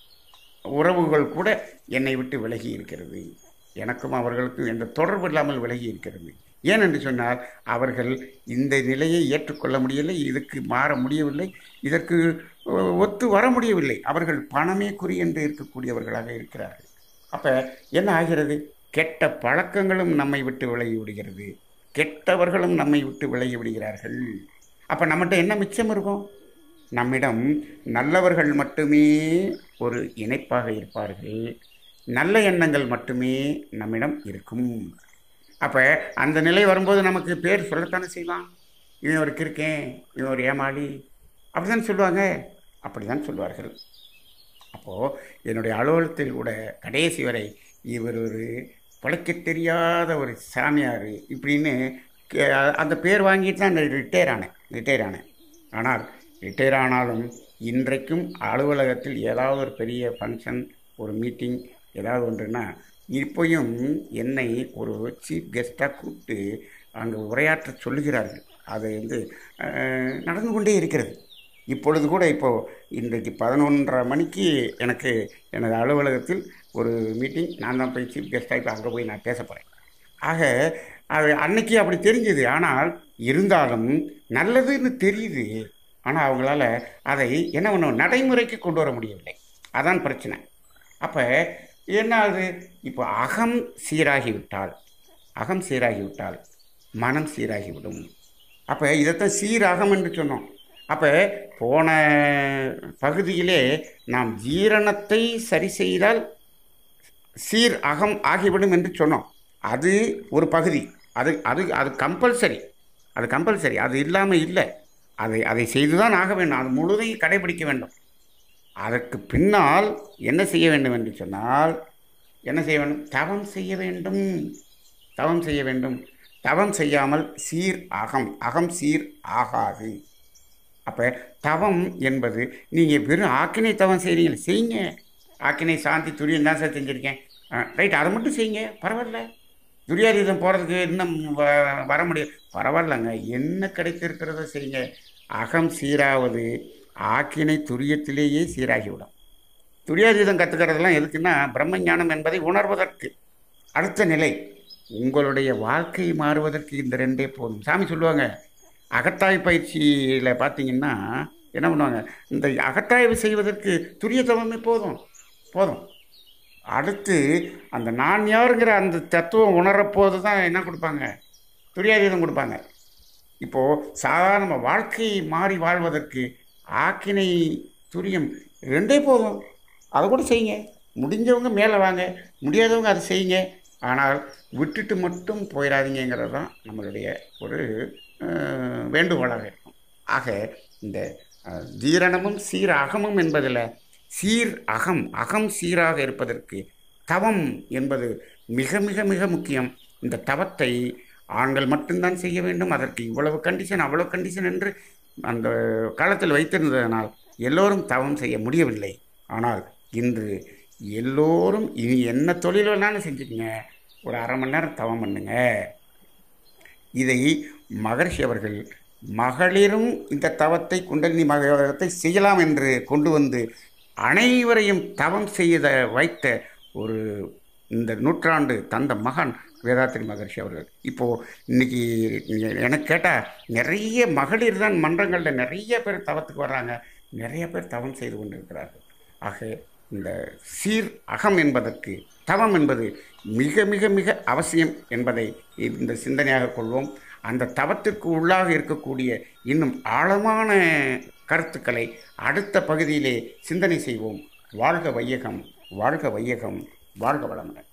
உறவுகள் கூட என்னை விட்டு விலகி இருக்கிறது. எனக்கும் அவர்களுக்கும் எந்த தொடர்பு இல்லாமல் விலகி இருக்கிறது. ஏனென்று சொன்னால், அவர்கள் இந்த நிலையை ஏற்றுக்கொள்ள முடியவில்லை, இதுக்கு மாற முடியவில்லை, இதற்கு ஒத்து வர முடியவில்லை. அவர்கள் பணமே குறி என்று இருக்கக்கூடியவர்களாக இருக்கிறார்கள். அப்போ என்ன ஆகிறது? கெட்ட பழக்கங்களும் நம்மை விட்டு விலகி விடுகிறது, கெட்டவர்களும் நம்மை விட்டு விலகி விடுகிறார்கள். அப்போ நம்மகிட்ட என்ன மிச்சம் இருக்கும்? நம்மிடம் நல்லவர்கள் மட்டுமே ஒரு இணைப்பாக இருப்பார்கள், நல்ல எண்ணங்கள் மட்டுமே நம்மிடம் இருக்கும். அப்போ அந்த நிலை வரும்போது நமக்கு பேர் சொல்லத்தானே செய்வான். இவன் ஒரு கிறுக்கேன், இவன் ஒரு ஏமாளி, அப்படி தான் சொல்லுவாங்க, அப்படி தான் சொல்வார்கள். அப்போது என்னுடைய அலுவலகத்தில் கூட கடைசி வரை இவர் ஒரு பழைக்க தெரியாத ஒரு சாமியார் இப்படின்னு அந்த பேர் வாங்கிட்டு தான் ரிட்டையர் ஆனேன் ரிட்டையர் ஆனேன் ஆனால் ரிட்டையர் ஆனாலும் இன்றைக்கும் அலுவலகத்தில் ஏதாவது ஒரு பெரிய ஃபங்க்ஷன், ஒரு மீட்டிங் ஏதாவது ஒன்றுன்னா, இப்போயும் என்னை ஒரு சீஃப் கெஸ்ட்டாக கூப்பிட்டு அங்கே உரையாற்ற சொல்லுகிறார்கள். அது வந்து நடந்து கொண்டே இருக்கிறது. இப்பொழுது கூட இப்போது இன்றைக்கு பதினொன்றரை மணிக்கு எனக்கு எனது அலுவலகத்தில் ஒரு மீட்டிங், நான் தான் போய் சீஃப் கெஸ்ட்டாக இப்போ அங்கே போய் நான் பேச போகிறேன். ஆக அது அன்னைக்கு அப்படி தெரிஞ்சுது. ஆனால் இருந்தாலும் நல்லதுன்னு தெரியுது. ஆனால் அவங்களால அதை என்ன பண்ணும், நடைமுறைக்கு கொண்டு வர முடியவில்லை. அதான் பிரச்சனை. அப்போ என்ன ஆகுது? இப்போ அகம் சீராகிவிட்டால் அகம் சீராகிவிட்டால் மனம் சீராகிவிடும். அப்போ இதைத்தான் சீரகம் என்று சொன்னோம். அப்போ போன பகுதியிலே நாம் ஜீரணத்தை சரி செய்தால் சீர் அகம் ஆகிவிடும் என்று சொன்னோம். அது ஒரு பகுதி, அது அது அது கம்பல்சரி, அது கம்பல்சரி, அது இல்லாமல் இல்லை. அதை அதை செய்து தான் ஆக வேண்டும், அது முழுதையும் கடைபிடிக்க வேண்டும். அதற்கு பின்னால் என்ன செய்ய வேண்டும் என்று சொன்னால், என்ன செய்ய வேண்டும்? தவம் செய்ய வேண்டும். தவம் செய்ய வேண்டும். தவம் செய்யாமல் சீர் அகம் அகம் சீர் ஆகாது. அப்போ தவம் என்பது, நீங்கள் வெறும் ஆக்கினை தவம் செய்கிறீங்க, செய்யுங்க. ஆக்கினை சாந்தி துரியன் தான் சார் செஞ்சுருக்கேன், ரைட், அதை மட்டும் செய்யுங்க, பரவாயில்ல. துரியாதீதம் போகிறதுக்கு இன்னும் வ வர முடியும், பரவாயில்லங்க. என்ன கிடைத்திருக்கிறத செய்யுங்க. அகம் சீராவது ஆக்கினை துரியத்திலேயே சீராகிவிடும். துரியாதீதம் கற்றுக்கிறதெல்லாம் எதுக்குன்னா, பிரம்மஞானம் என்பதை உணர்வதற்கு. அடுத்த நிலை உங்களுடைய வாழ்க்கை மாறுவதற்கு இந்த ரெண்டே போதும். சாமி சொல்லுவாங்க, அகத்தாய் பயிற்சியில் பார்த்தீங்கன்னா என்ன பண்ணுவாங்க, இந்த அகத்தாய்வு செய்வதற்கு துரிய தவமே போதும் போதும் அடுத்து அந்த நான் யாருங்கிற அந்த தத்துவம் உணரப்போது தான் என்ன கொடுப்பாங்க, துரியாதீதம் கொடுப்பாங்க. இப்போது சாதாரண வாழ்க்கையை மாறி வாழ்வதற்கு ஆக்கினை துரியம் ரெண்டே போதும். அதை கூட செய்யுங்க. முடிஞ்சவங்க மேலே வாங்க, முடியாதவங்க அதை செய்யுங்க. ஆனால் விட்டுட்டு மட்டும் போயிடாதீங்கிறது தான் நம்மளுடைய ஒரு வேண்டுகோளாக இருக்கும். ஆக இந்த ஜீரணமும் சீர் அகமும் என்பதில் சீர் அகம் அகம் சீராக இருப்பதற்கு தவம் என்பது மிக மிக மிக முக்கியம். இந்த தவத்தை ஆண்கள் மட்டும்தான் செய்ய வேண்டும், அதற்கு இவ்வளவு கண்டிஷன் அவ்வளவு கண்டிஷன் என்று அந்த காலத்தில் வைத்திருந்ததனால் எல்லோரும் தவம் செய்ய முடியவில்லை. ஆனால் இன்று எல்லோரும் இனி என்ன தொழில் வேணாலும் செஞ்சுக்கங்க, ஒரு அரை மணி நேரம் தவம் பண்ணுங்க. இதை மகர்ஷி அவர்கள் மகளிரும் இந்த தவத்தை குண்டலினி மகத்தை செய்யலாம் என்று கொண்டு வந்து அனைவரையும் தவம் செய்த வைத்த ஒரு இந்த நூற்றாண்டு தந்த மகான் வேதாத்திரி மகர்ஷி அவர்கள். இப்போது இன்றைக்கி எனக்கு கேட்டால் நிறைய மகளிர் தான் மன்றங்களில் நிறைய பேர் தவத்துக்கு வர்றாங்க, நிறைய பேர் தவம் செய்து கொண்டு இருக்கிறார்கள். ஆக இந்த சீர் அகம் என்பதற்கு தவம் என்பது மிக மிக மிக அவசியம் என்பதை இந்த சிந்தனையாக கொள்வோம். அந்த தவத்திற்கு உள்ளாக இருக்கக்கூடிய இன்னும் ஆழமான கருத்துக்களை அடுத்த பகுதியிலே சிந்தனை செய்வோம். வாழ்க வையகம், வாழ்க வையகம், வாழ்க வளமுடன்.